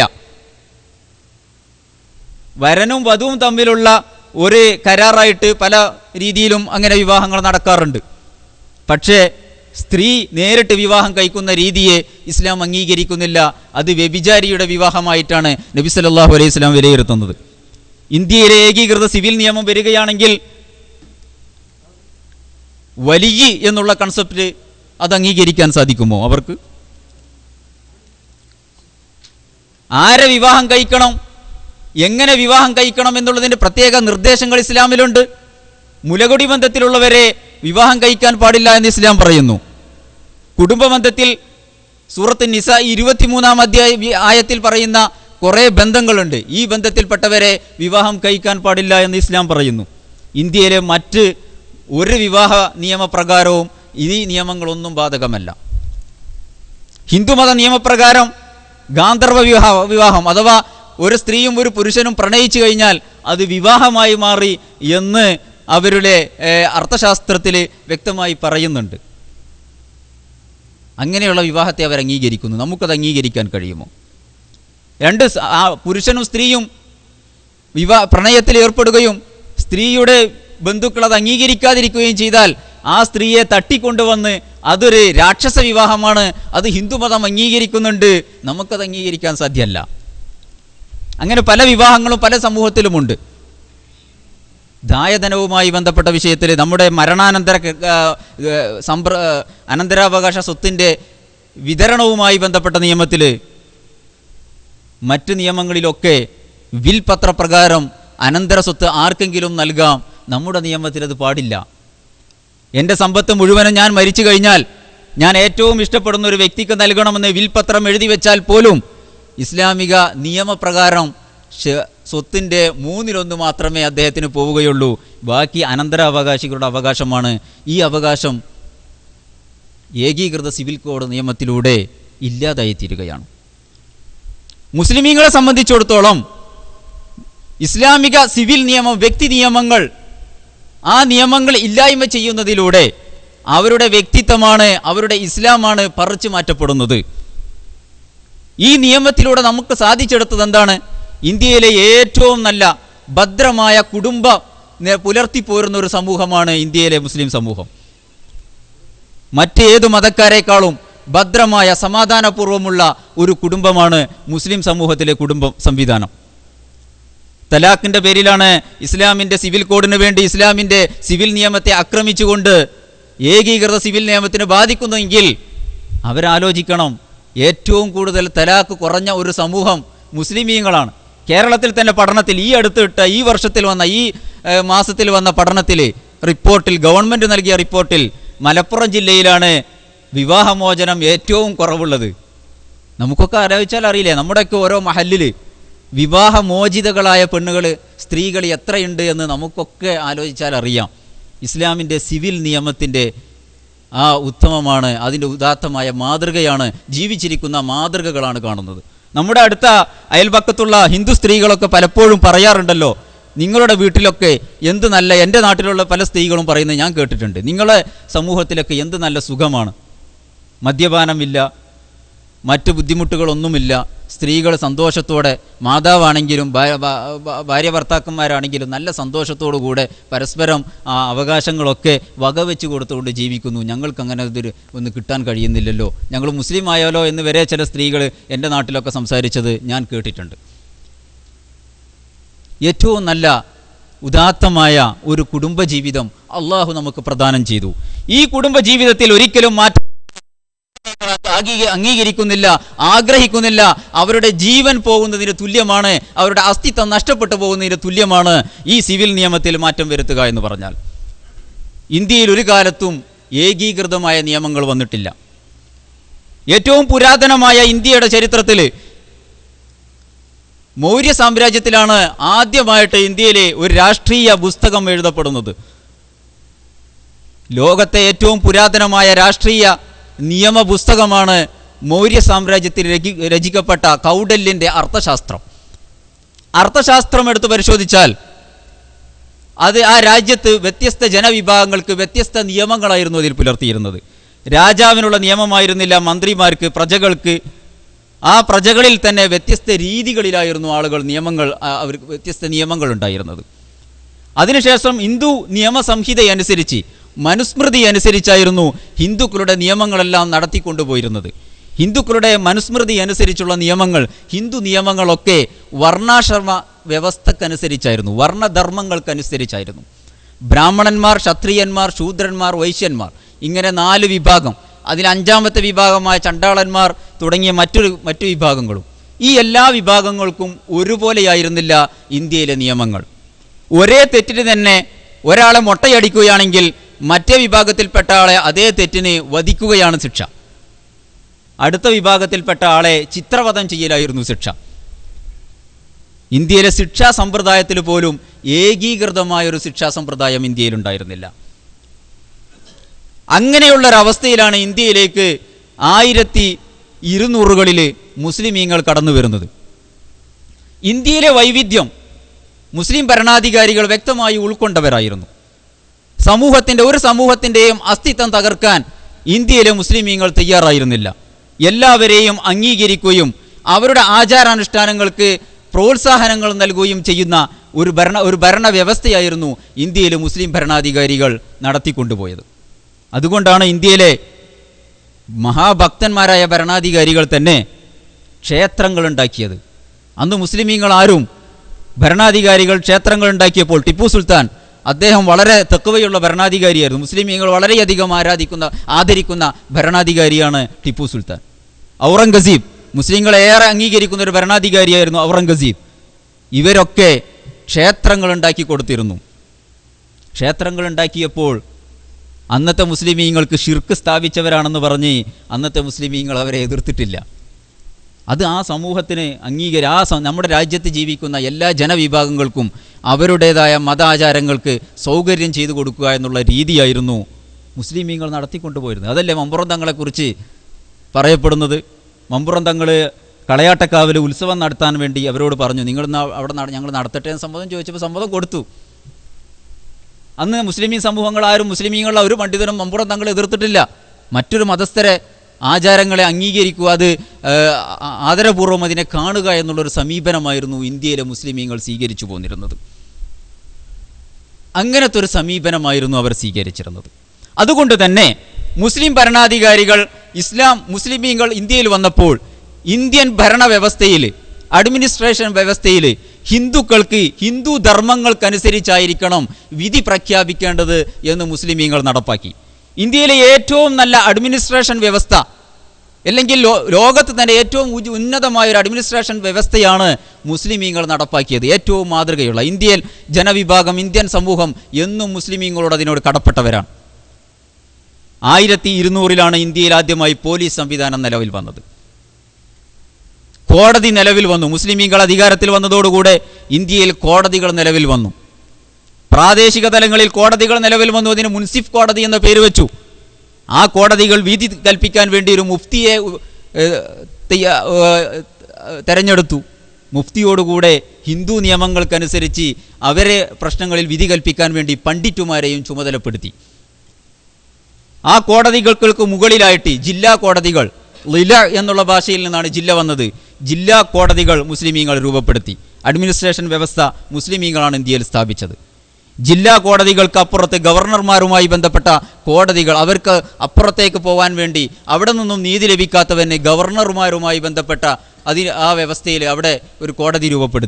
വരനും വധുവും തമ്മിലുള്ള ഒരു കരാറായിട്ട് പല രീതിയിലും അങ്ങനെ വിവാഹങ്ങൾ നടക്കാറുണ്ട്. പക്ഷേ സ്ത്രീ നേരിട്ട് വിവാഹം കഴിക്കുന്ന രീതിയെ ഇസ്ലാം അംഗീകരിക്കുന്നില്ല. അത് വ്യഭിചാരിയുടെ വിവാഹമായിട്ടാണ് നബി സല്ലല്ലാഹു അലൈഹി വസല്ലം വിലയിരുത്തുന്നത്. ഇന്ത്യയിലെ ഏകീകൃത സിവിൽ നിയമം വരികയാണെങ്കിൽ വലിയ എന്നുള്ള കൺസെപ്റ്റ് അത് അംഗീകരിക്കാൻ സാധിക്കുമോ അവർക്ക്? ആരെ വിവാഹം കഴിക്കണം, എങ്ങനെ വിവാഹം കഴിക്കണം എന്നുള്ളതിൻ്റെ പ്രത്യേക നിർദ്ദേശങ്ങൾ ഇസ്ലാമിലുണ്ട്. മുലകുടി ബന്ധത്തിലുള്ളവരെ വിവാഹം കഴിക്കാൻ പാടില്ല എന്ന് ഇസ്ലാം പറയുന്നു. കുടുംബബന്ധത്തിൽ സൂറത്ത് നിസാ ഇരുപത്തിമൂന്നാം അധ്യായ ആയത്തിൽ പറയുന്ന കുറേ ബന്ധങ്ങളുണ്ട്. ഈ ബന്ധത്തിൽപ്പെട്ടവരെ വിവാഹം കഴിക്കാൻ പാടില്ല എന്ന് ഇസ്ലാം പറയുന്നു. ഇന്ത്യയിലെ മറ്റ് ഒരു വിവാഹ നിയമപ്രകാരവും ഈ നിയമങ്ങളൊന്നും ബാധകമല്ല. ഹിന്ദുമത നിയമപ്രകാരം ഗാന്ധർവ വിവാഹ വിവാഹം അഥവാ ഒരു സ്ത്രീയും ഒരു പുരുഷനും പ്രണയിച്ചു കഴിഞ്ഞാൽ അത് വിവാഹമായി മാറി എന്ന് അവരുടെ അർത്ഥശാസ്ത്രത്തിൽ വ്യക്തമായി പറയുന്നുണ്ട്. അങ്ങനെയുള്ള വിവാഹത്തെ അവർ അംഗീകരിക്കുന്നു. നമുക്കത് അംഗീകരിക്കാൻ കഴിയുമോ? രണ്ട് പുരുഷനും സ്ത്രീയും വിവാഹ പ്രണയത്തിൽ ഏർപ്പെടുകയും സ്ത്രീയുടെ ബന്ധുക്കൾ അത് അംഗീകരിക്കാതിരിക്കുകയും ചെയ്താൽ ആ സ്ത്രീയെ തട്ടിക്കൊണ്ടുവന്ന് അതൊരു രാക്ഷസ വിവാഹമാണ്, അത് ഹിന്ദുമതം അംഗീകരിക്കുന്നുണ്ട്, നമുക്കത് അംഗീകരിക്കാൻ സാധ്യമല്ല. അങ്ങനെ പല വിവാഹങ്ങളും പല സമൂഹത്തിലുമുണ്ട്. ദായധനവുമായി ബന്ധപ്പെട്ട വിഷയത്തിൽ നമ്മുടെ മരണാനന്തര സമ്പ്ര അനന്തരാവകാശ സ്വത്തിൻ്റെ വിതരണവുമായി ബന്ധപ്പെട്ട നിയമത്തിൽ മറ്റ് നിയമങ്ങളിലൊക്കെ വിൽ പത്രപ്രകാരം അനന്തര സ്വത്ത് ആർക്കെങ്കിലും നൽകാം. നമ്മുടെ നിയമത്തിൽ അത് പാടില്ല. എൻ്റെ സമ്പത്ത് മുഴുവനും ഞാൻ മരിച്ചു കഴിഞ്ഞാൽ ഞാൻ ഏറ്റവും ഇഷ്ടപ്പെടുന്ന ഒരു വ്യക്തിക്ക് നൽകണമെന്ന് വിൽപത്രം എഴുതി വെച്ചാൽ പോലും ഇസ്ലാമിക നിയമപ്രകാരം സ്വത്തിൻ്റെ മൂന്നിലൊന്ന് മാത്രമേ അദ്ദേഹത്തിന് പോവുകയുള്ളൂ. ബാക്കി അനന്തരാവകാശികളുടെ അവകാശമാണ്. ഈ അവകാശം ഏകീകൃത സിവിൽ കോഡ് നിയമത്തിലൂടെ ഇല്ലാതായിത്തീരുകയാണ്. മുസ്ലിമീങ്ങളെ സംബന്ധിച്ചിടത്തോളം ഇസ്ലാമിക സിവിൽ നിയമം, വ്യക്തി നിയമങ്ങൾ, ആ നിയമങ്ങൾ ഇല്ലായ്മ ചെയ്യുന്നതിലൂടെ അവരുടെ വ്യക്തിത്വമാണ്, അവരുടെ ഇസ്ലാമാണ് പറിച്ചു മാറ്റപ്പെടുന്നത്. ഈ നിയമത്തിലൂടെ നമുക്ക് സാധിച്ചെടുത്തത് എന്താണ്? ഇന്ത്യയിലെ ഏറ്റവും നല്ല ഭദ്രമായ കുടുംബം പുലർത്തിപ്പോരുന്ന ഒരു സമൂഹമാണ് ഇന്ത്യയിലെ മുസ്ലിം സമൂഹം. മറ്റേതു മതക്കാരെക്കാളും ഭദ്രമായ സമാധാനപൂർവമുള്ള ഒരു കുടുംബമാണ് മുസ്ലിം സമൂഹത്തിലെ കുടുംബ സംവിധാനം. തലാഖിൻ്റെ പേരിലാണ് ഇസ്ലാമിൻ്റെ സിവിൽ കോഡിന് വേണ്ടി ഇസ്ലാമിൻ്റെ സിവിൽ നിയമത്തെ ആക്രമിച്ചുകൊണ്ട് ഏകീകൃത സിവിൽ നിയമത്തിന് ബാധിക്കുന്നെങ്കിൽ അവരാലോചിക്കണം, ഏറ്റവും കൂടുതൽ തലാഖ് കുറഞ്ഞ ഒരു സമൂഹം മുസ്ലിമീങ്ങളാണ്. കേരളത്തിൽ തന്നെ പഠനത്തിൽ ഈ അടുത്തിട്ട ഈ വർഷത്തിൽ വന്ന ഈ മാസത്തിൽ വന്ന പഠനത്തിൽ റിപ്പോർട്ടിൽ, ഗവൺമെൻറ് നൽകിയ റിപ്പോർട്ടിൽ മലപ്പുറം ജില്ലയിലാണ് വിവാഹമോചനം ഏറ്റവും കുറവുള്ളത്. നമുക്കൊക്കെ ആലോചിച്ചാൽ അറിയില്ലേ, നമ്മുടെയൊക്കെ ഓരോ മഹല്ലിൽ വിവാഹമോചിതകളായ പെണ്ണുകൾ, സ്ത്രീകൾ എത്രയുണ്ട് എന്ന് നമുക്കൊക്കെ ആലോചിച്ചാൽ അറിയാം. ഇസ്ലാമിൻ്റെ സിവിൽ നിയമത്തിൻ്റെ ആ ഉത്തമമാണ്, അതിൻ്റെ ഉദാത്തമായ മാതൃകയാണ്, ജീവിച്ചിരിക്കുന്ന മാതൃകകളാണ് കാണുന്നത്. നമ്മുടെ അടുത്ത അയൽപക്കത്തുള്ള ഹിന്ദു സ്ത്രീകളൊക്കെ പലപ്പോഴും പറയാറുണ്ടല്ലോ, നിങ്ങളുടെ വീട്ടിലൊക്കെ എന്ത് നല്ല, എൻ്റെ നാട്ടിലുള്ള പല സ്ത്രീകളും പറയുന്നത് ഞാൻ കേട്ടിട്ടുണ്ട്, നിങ്ങളെ സമൂഹത്തിലൊക്കെ എന്ത് നല്ല സുഖമാണ്, മദ്യപാനമില്ല, മറ്റ് ബുദ്ധിമുട്ടുകളൊന്നുമില്ല, സ്ത്രീകൾ സന്തോഷത്തോടെ, മാതാവാണെങ്കിലും ഭാര്യ ഭർത്താക്കന്മാരാണെങ്കിലും നല്ല സന്തോഷത്തോടു കൂടെ പരസ്പരം ആ അവകാശങ്ങളൊക്കെ വകവെച്ച് കൊടുത്തുകൊണ്ട് ജീവിക്കുന്നു. ഞങ്ങൾക്ക് അങ്ങനെ ഇതൊരു ഒന്ന് കിട്ടാൻ കഴിയുന്നില്ലല്ലോ, ഞങ്ങൾ മുസ്ലിം ആയാലോ എന്ന് വരെ ചില സ്ത്രീകൾ എൻ്റെ നാട്ടിലൊക്കെ സംസാരിച്ചത് ഞാൻ കേട്ടിട്ടുണ്ട്. ഏറ്റവും നല്ല ഉദാത്തമായ ഒരു കുടുംബജീവിതം അള്ളാഹു നമുക്ക് പ്രദാനം ചെയ്തു. ഈ കുടുംബജീവിതത്തിൽ ഒരിക്കലും മാറ്റം അംഗീകരിക്കുന്നില്ല, ആഗ്രഹിക്കുന്നില്ല. അവരുടെ ജീവൻ പോകുന്നതിന് തുല്യമാണ്, അവരുടെ അസ്തിത്വം നഷ്ടപ്പെട്ടു പോകുന്നതിന് തുല്യമാണ് ഈ സിവിൽ നിയമത്തിൽ മാറ്റം വരുത്തുക എന്ന് പറഞ്ഞാൽ. ഇന്ത്യയിൽ ഒരു കാലത്തും ഏകീകൃതമായ നിയമങ്ങൾ വന്നിട്ടില്ല. ഏറ്റവും പുരാതനമായ ഇന്ത്യയുടെ ചരിത്രത്തിൽ മൗര്യ സാമ്രാജ്യത്തിലാണ് ആദ്യമായിട്ട് ഇന്ത്യയിലെ ഒരു രാഷ്ട്രീയ പുസ്തകം എഴുതപ്പെടുന്നത്. ലോകത്തെ ഏറ്റവും പുരാതനമായ രാഷ്ട്രീയ നിയമ പുസ്തകമാണ് മൗര്യ സാമ്രാജ്യത്തിൽ രചിക്കപ്പെട്ട കൗഡല്യൻ്റെ അർത്ഥശാസ്ത്രം. അർത്ഥശാസ്ത്രം എടുത്ത് പരിശോധിച്ചാൽ അത് ആ രാജ്യത്ത് വ്യത്യസ്ത ജനവിഭാഗങ്ങൾക്ക് വ്യത്യസ്ത നിയമങ്ങളായിരുന്നു അതിൽ പുലർത്തിയിരുന്നത്. രാജാവിനുള്ള നിയമമായിരുന്നില്ല മന്ത്രിമാർക്ക്, പ്രജകൾക്ക്. ആ പ്രജകളിൽ തന്നെ വ്യത്യസ്ത രീതികളിലായിരുന്നു ആളുകൾ നിയമങ്ങൾ അവർക്ക് വ്യത്യസ്ത നിയമങ്ങൾ ഉണ്ടായിരുന്നത്. അതിനുശേഷം ഹിന്ദു നിയമസംഹിത അനുസരിച്ച്, മനുസ്മൃതി അനുസരിച്ചായിരുന്നു ഹിന്ദുക്കളുടെ നിയമങ്ങളെല്ലാം നടത്തിക്കൊണ്ടുപോയിരുന്നത്. ഹിന്ദുക്കളുടെ മനുസ്മൃതി അനുസരിച്ചുള്ള നിയമങ്ങൾ, ഹിന്ദു നിയമങ്ങളൊക്കെ വർണ്ണാശ്രമ വ്യവസ്ഥക്കനുസരിച്ചായിരുന്നു, വർണ്ണധർമ്മങ്ങൾക്കനുസരിച്ചായിരുന്നു. ബ്രാഹ്മണന്മാർ, ക്ഷത്രിയന്മാർ, ശൂദ്രന്മാർ, വൈശ്യന്മാർ, ഇങ്ങനെ നാല് വിഭാഗം. അതിൽ അഞ്ചാമത്തെ വിഭാഗമായ ചണ്ടാളന്മാർ തുടങ്ങിയ മറ്റൊരു മറ്റു വിഭാഗങ്ങളും. ഈ എല്ലാ വിഭാഗങ്ങൾക്കും ഒരുപോലെയായിരുന്നില്ല ഇന്ത്യയിലെ നിയമങ്ങൾ. ഒരേ തെറ്റിന് തന്നെ ഒരാളെ മൊട്ടയടിക്കുകയാണെങ്കിൽ മറ്റേ വിഭാഗത്തിൽപ്പെട്ട ആളെ അതേ തെറ്റിന് വധിക്കുകയാണ് ശിക്ഷ. അടുത്ത വിഭാഗത്തിൽപ്പെട്ട ആളെ ചിത്രവധം ചെയ്യലായിരുന്നു ശിക്ഷ. ഇന്ത്യയിലെ ശിക്ഷാ സമ്പ്രദായത്തിൽ പോലും ഏകീകൃതമായൊരു ശിക്ഷാ സമ്പ്രദായം ഇന്ത്യയിലുണ്ടായിരുന്നില്ല. അങ്ങനെയുള്ളൊരവസ്ഥയിലാണ് ഇന്ത്യയിലേക്ക് ആയിരത്തി ഇരുന്നൂറുകളിൽ മുസ്ലിമീങ്ങൾ കടന്നു വരുന്നത്. ഇന്ത്യയിലെ വൈവിധ്യം മുസ്ലിം ഭരണാധികാരികൾ വ്യക്തമായി ഉൾക്കൊണ്ടവരായിരുന്നു. സമൂഹത്തിൻ്റെ ഒരു സമൂഹത്തിൻ്റെയും അസ്തിത്വം തകർക്കാൻ ഇന്ത്യയിലെ മുസ്ലിമീങ്ങൾ തയ്യാറായിരുന്നില്ല. എല്ലാവരെയും അംഗീകരിക്കുകയും അവരുടെ ആചാരാനുഷ്ഠാനങ്ങൾക്ക് പ്രോത്സാഹനങ്ങൾ നൽകുകയും ചെയ്യുന്ന ഒരു ഭരണ ഒരു ഭരണ വ്യവസ്ഥയായിരുന്നു ഇന്ത്യയിലെ മുസ്ലിം ഭരണാധികാരികൾ നടത്തിക്കൊണ്ടുപോയത്. അതുകൊണ്ടാണ് ഇന്ത്യയിലെ മഹാഭക്തന്മാരായ ഭരണാധികാരികൾ തന്നെ ക്ഷേത്രങ്ങൾ ഉണ്ടാക്കിയത്. അന്ന് മുസ്ലിമീങ്ങൾ ആരും ഭരണാധികാരികൾ ക്ഷേത്രങ്ങൾ ഉണ്ടാക്കിയപ്പോൾ ടിപ്പു സുൽത്താൻ, അദ്ദേഹം വളരെ തഖ്വയുള്ള ഭരണാധികാരിയായിരുന്നു. മുസ്ലിമീങ്ങൾ വളരെയധികം ആരാധിക്കുന്ന ആദരിക്കുന്ന ഭരണാധികാരിയാണ് ടിപ്പു സുൽത്താൻ. ഔറംഗസീബ്, മുസ്ലിങ്ങളെ ഏറെ അംഗീകരിക്കുന്ന ഒരു ഭരണാധികാരിയായിരുന്നു ഔറംഗസീബ്. ഇവരൊക്കെ ക്ഷേത്രങ്ങൾ ഉണ്ടാക്കി കൊടുത്തിരുന്നു. ക്ഷേത്രങ്ങൾ ഉണ്ടാക്കിയപ്പോൾ അന്നത്തെ മുസ്ലിമീങ്ങൾക്ക് ഷിർക്ക് സ്ഥാപിച്ചവരാണെന്ന് പറഞ്ഞ് അന്നത്തെ മുസ്ലിമീങ്ങൾ അവരെ എതിർത്തിട്ടില്ല. അത് ആ സമൂഹത്തിന് അംഗീകരി ആ നമ്മുടെ രാജ്യത്ത് ജീവിക്കുന്ന എല്ലാ ജനവിഭാഗങ്ങൾക്കും അവരുടേതായ മതാചാരങ്ങൾക്ക് സൗകര്യം ചെയ്തു കൊടുക്കുക എന്നുള്ള രീതിയായിരുന്നു മുസ്ലിമീങ്ങൾ നടത്തിക്കൊണ്ടുപോയിരുന്നത്. അതല്ലേ മമ്പുറം തങ്ങളെക്കുറിച്ച് പറയപ്പെടുന്നത്. മമ്പുറം തങ്ങൾ കളയാട്ടക്കാവിൽ ഉത്സവം നടത്താൻ വേണ്ടി അവരോട് പറഞ്ഞു, നിങ്ങൾ അവിടെ ഞങ്ങൾ നടത്തട്ടെ എന്ന് സമ്മതം ചോദിച്ചപ്പോൾ സമ്മതം കൊടുത്തു. അന്ന് മുസ്ലിമീ സമൂഹങ്ങൾ ആരും മുസ്ലിമീങ്ങളുടെ ഒരു പണ്ഡിതനും മമ്പുറം തങ്ങളെ എതിർത്തിട്ടില്ല. മറ്റൊരു മതസ്ഥരെ ആചാരങ്ങളെ അംഗീകരിക്കുക, അത് ആദരപൂർവ്വം അതിനെ കാണുക എന്നുള്ളൊരു സമീപനമായിരുന്നു ഇന്ത്യയിലെ മുസ്ലിമീങ്ങൾ സ്വീകരിച്ചു പോന്നിരുന്നത്. അങ്ങനത്തെ ഒരു സമീപനമായിരുന്നു അവർ സ്വീകരിച്ചിരുന്നത്. അതുകൊണ്ട് തന്നെ മുസ്ലിം ഭരണാധികാരികൾ ഇസ്ലാം മുസ്ലിമീങ്ങൾ ഇന്ത്യയിൽ വന്നപ്പോൾ ഇന്ത്യൻ ഭരണ വ്യവസ്ഥയിൽ, അഡ്മിനിസ്ട്രേഷൻ വ്യവസ്ഥയിൽ ഹിന്ദുക്കൾക്ക് ഹിന്ദു ധർമ്മങ്ങൾക്കനുസരിച്ചായിരിക്കണം വിധി പ്രഖ്യാപിക്കേണ്ടത് എന്ന് മുസ്ലിമീങ്ങൾ നടപ്പാക്കി. ഇന്ത്യയിലെ ഏറ്റവും നല്ല അഡ്മിനിസ്ട്രേഷൻ വ്യവസ്ഥ, അല്ലെങ്കിൽ ലോകത്ത് തന്നെ ഏറ്റവും ഉന്നതമായ ഒരു അഡ്മിനിസ്ട്രേഷൻ വ്യവസ്ഥയാണ് മുസ്ലിമീങ്ങൾ നടപ്പാക്കിയത്. ഏറ്റവും മാതൃകയുള്ള ഇന്ത്യയിൽ ജനവിഭാഗം, ഇന്ത്യൻ സമൂഹം എന്നും മുസ്ലിമീങ്ങളോട് അതിനോട് കടപ്പെട്ടവരാണ്. ആയിരത്തി ഇരുന്നൂറിലാണ് ഇന്ത്യയിൽ ആദ്യമായി പോലീസ് സംവിധാനം നിലവിൽ വന്നത്. കോടതി നിലവിൽ വന്നു. മുസ്ലിമീങ്ങൾ അധികാരത്തിൽ വന്നതോടുകൂടെ ഇന്ത്യയിൽ കോടതികൾ നിലവിൽ വന്നു. പ്രാദേശിക തലങ്ങളിൽ കോടതികൾ നിലവിൽ വന്നു. അതിന് മുൻസിഫ് കോടതി എന്ന പേര് വെച്ചു. ആ കോടതികൾ വിധി കൽപ്പിക്കാൻ വേണ്ടി ഒരു മുഫ്തിയെ തെരഞ്ഞെടുത്തു. മുഫ്തിയോടുകൂടെ ഹിന്ദു നിയമങ്ങൾക്കനുസരിച്ച് അവരെ പ്രശ്നങ്ങളിൽ വിധി കൽപ്പിക്കാൻ വേണ്ടി പണ്ഡിറ്റുമാരെയും ചുമതലപ്പെടുത്തി. ആ കോടതികൾക്ക് മുകളിലായിട്ട് ജില്ലാ കോടതികൾ, ലില എന്നുള്ള ഭാഷയിൽ നിന്നാണ് ജില്ല വന്നത്, ജില്ലാ കോടതികൾ മുസ്ലിമീങ്ങൾ രൂപപ്പെടുത്തി. അഡ്മിനിസ്ട്രേഷൻ വ്യവസ്ഥ മുസ്ലിമീങ്ങളാണ് ഇന്ത്യയിൽ സ്ഥാപിച്ചത്. ജില്ലാ കോടതികൾക്ക് അപ്പുറത്ത് ഗവർണർമാരുമായി ബന്ധപ്പെട്ട കോടതികൾ, അവർക്ക് അപ്പുറത്തേക്ക് പോകാൻ വേണ്ടി അവിടെ നിന്നും നീതി ലഭിക്കാത്തവന് ഗവർണർമാരുമായി ബന്ധപ്പെട്ട അതി ആ വ്യവസ്ഥയിൽ അവിടെ ഒരു കോടതി രൂപപ്പെടുത്തി.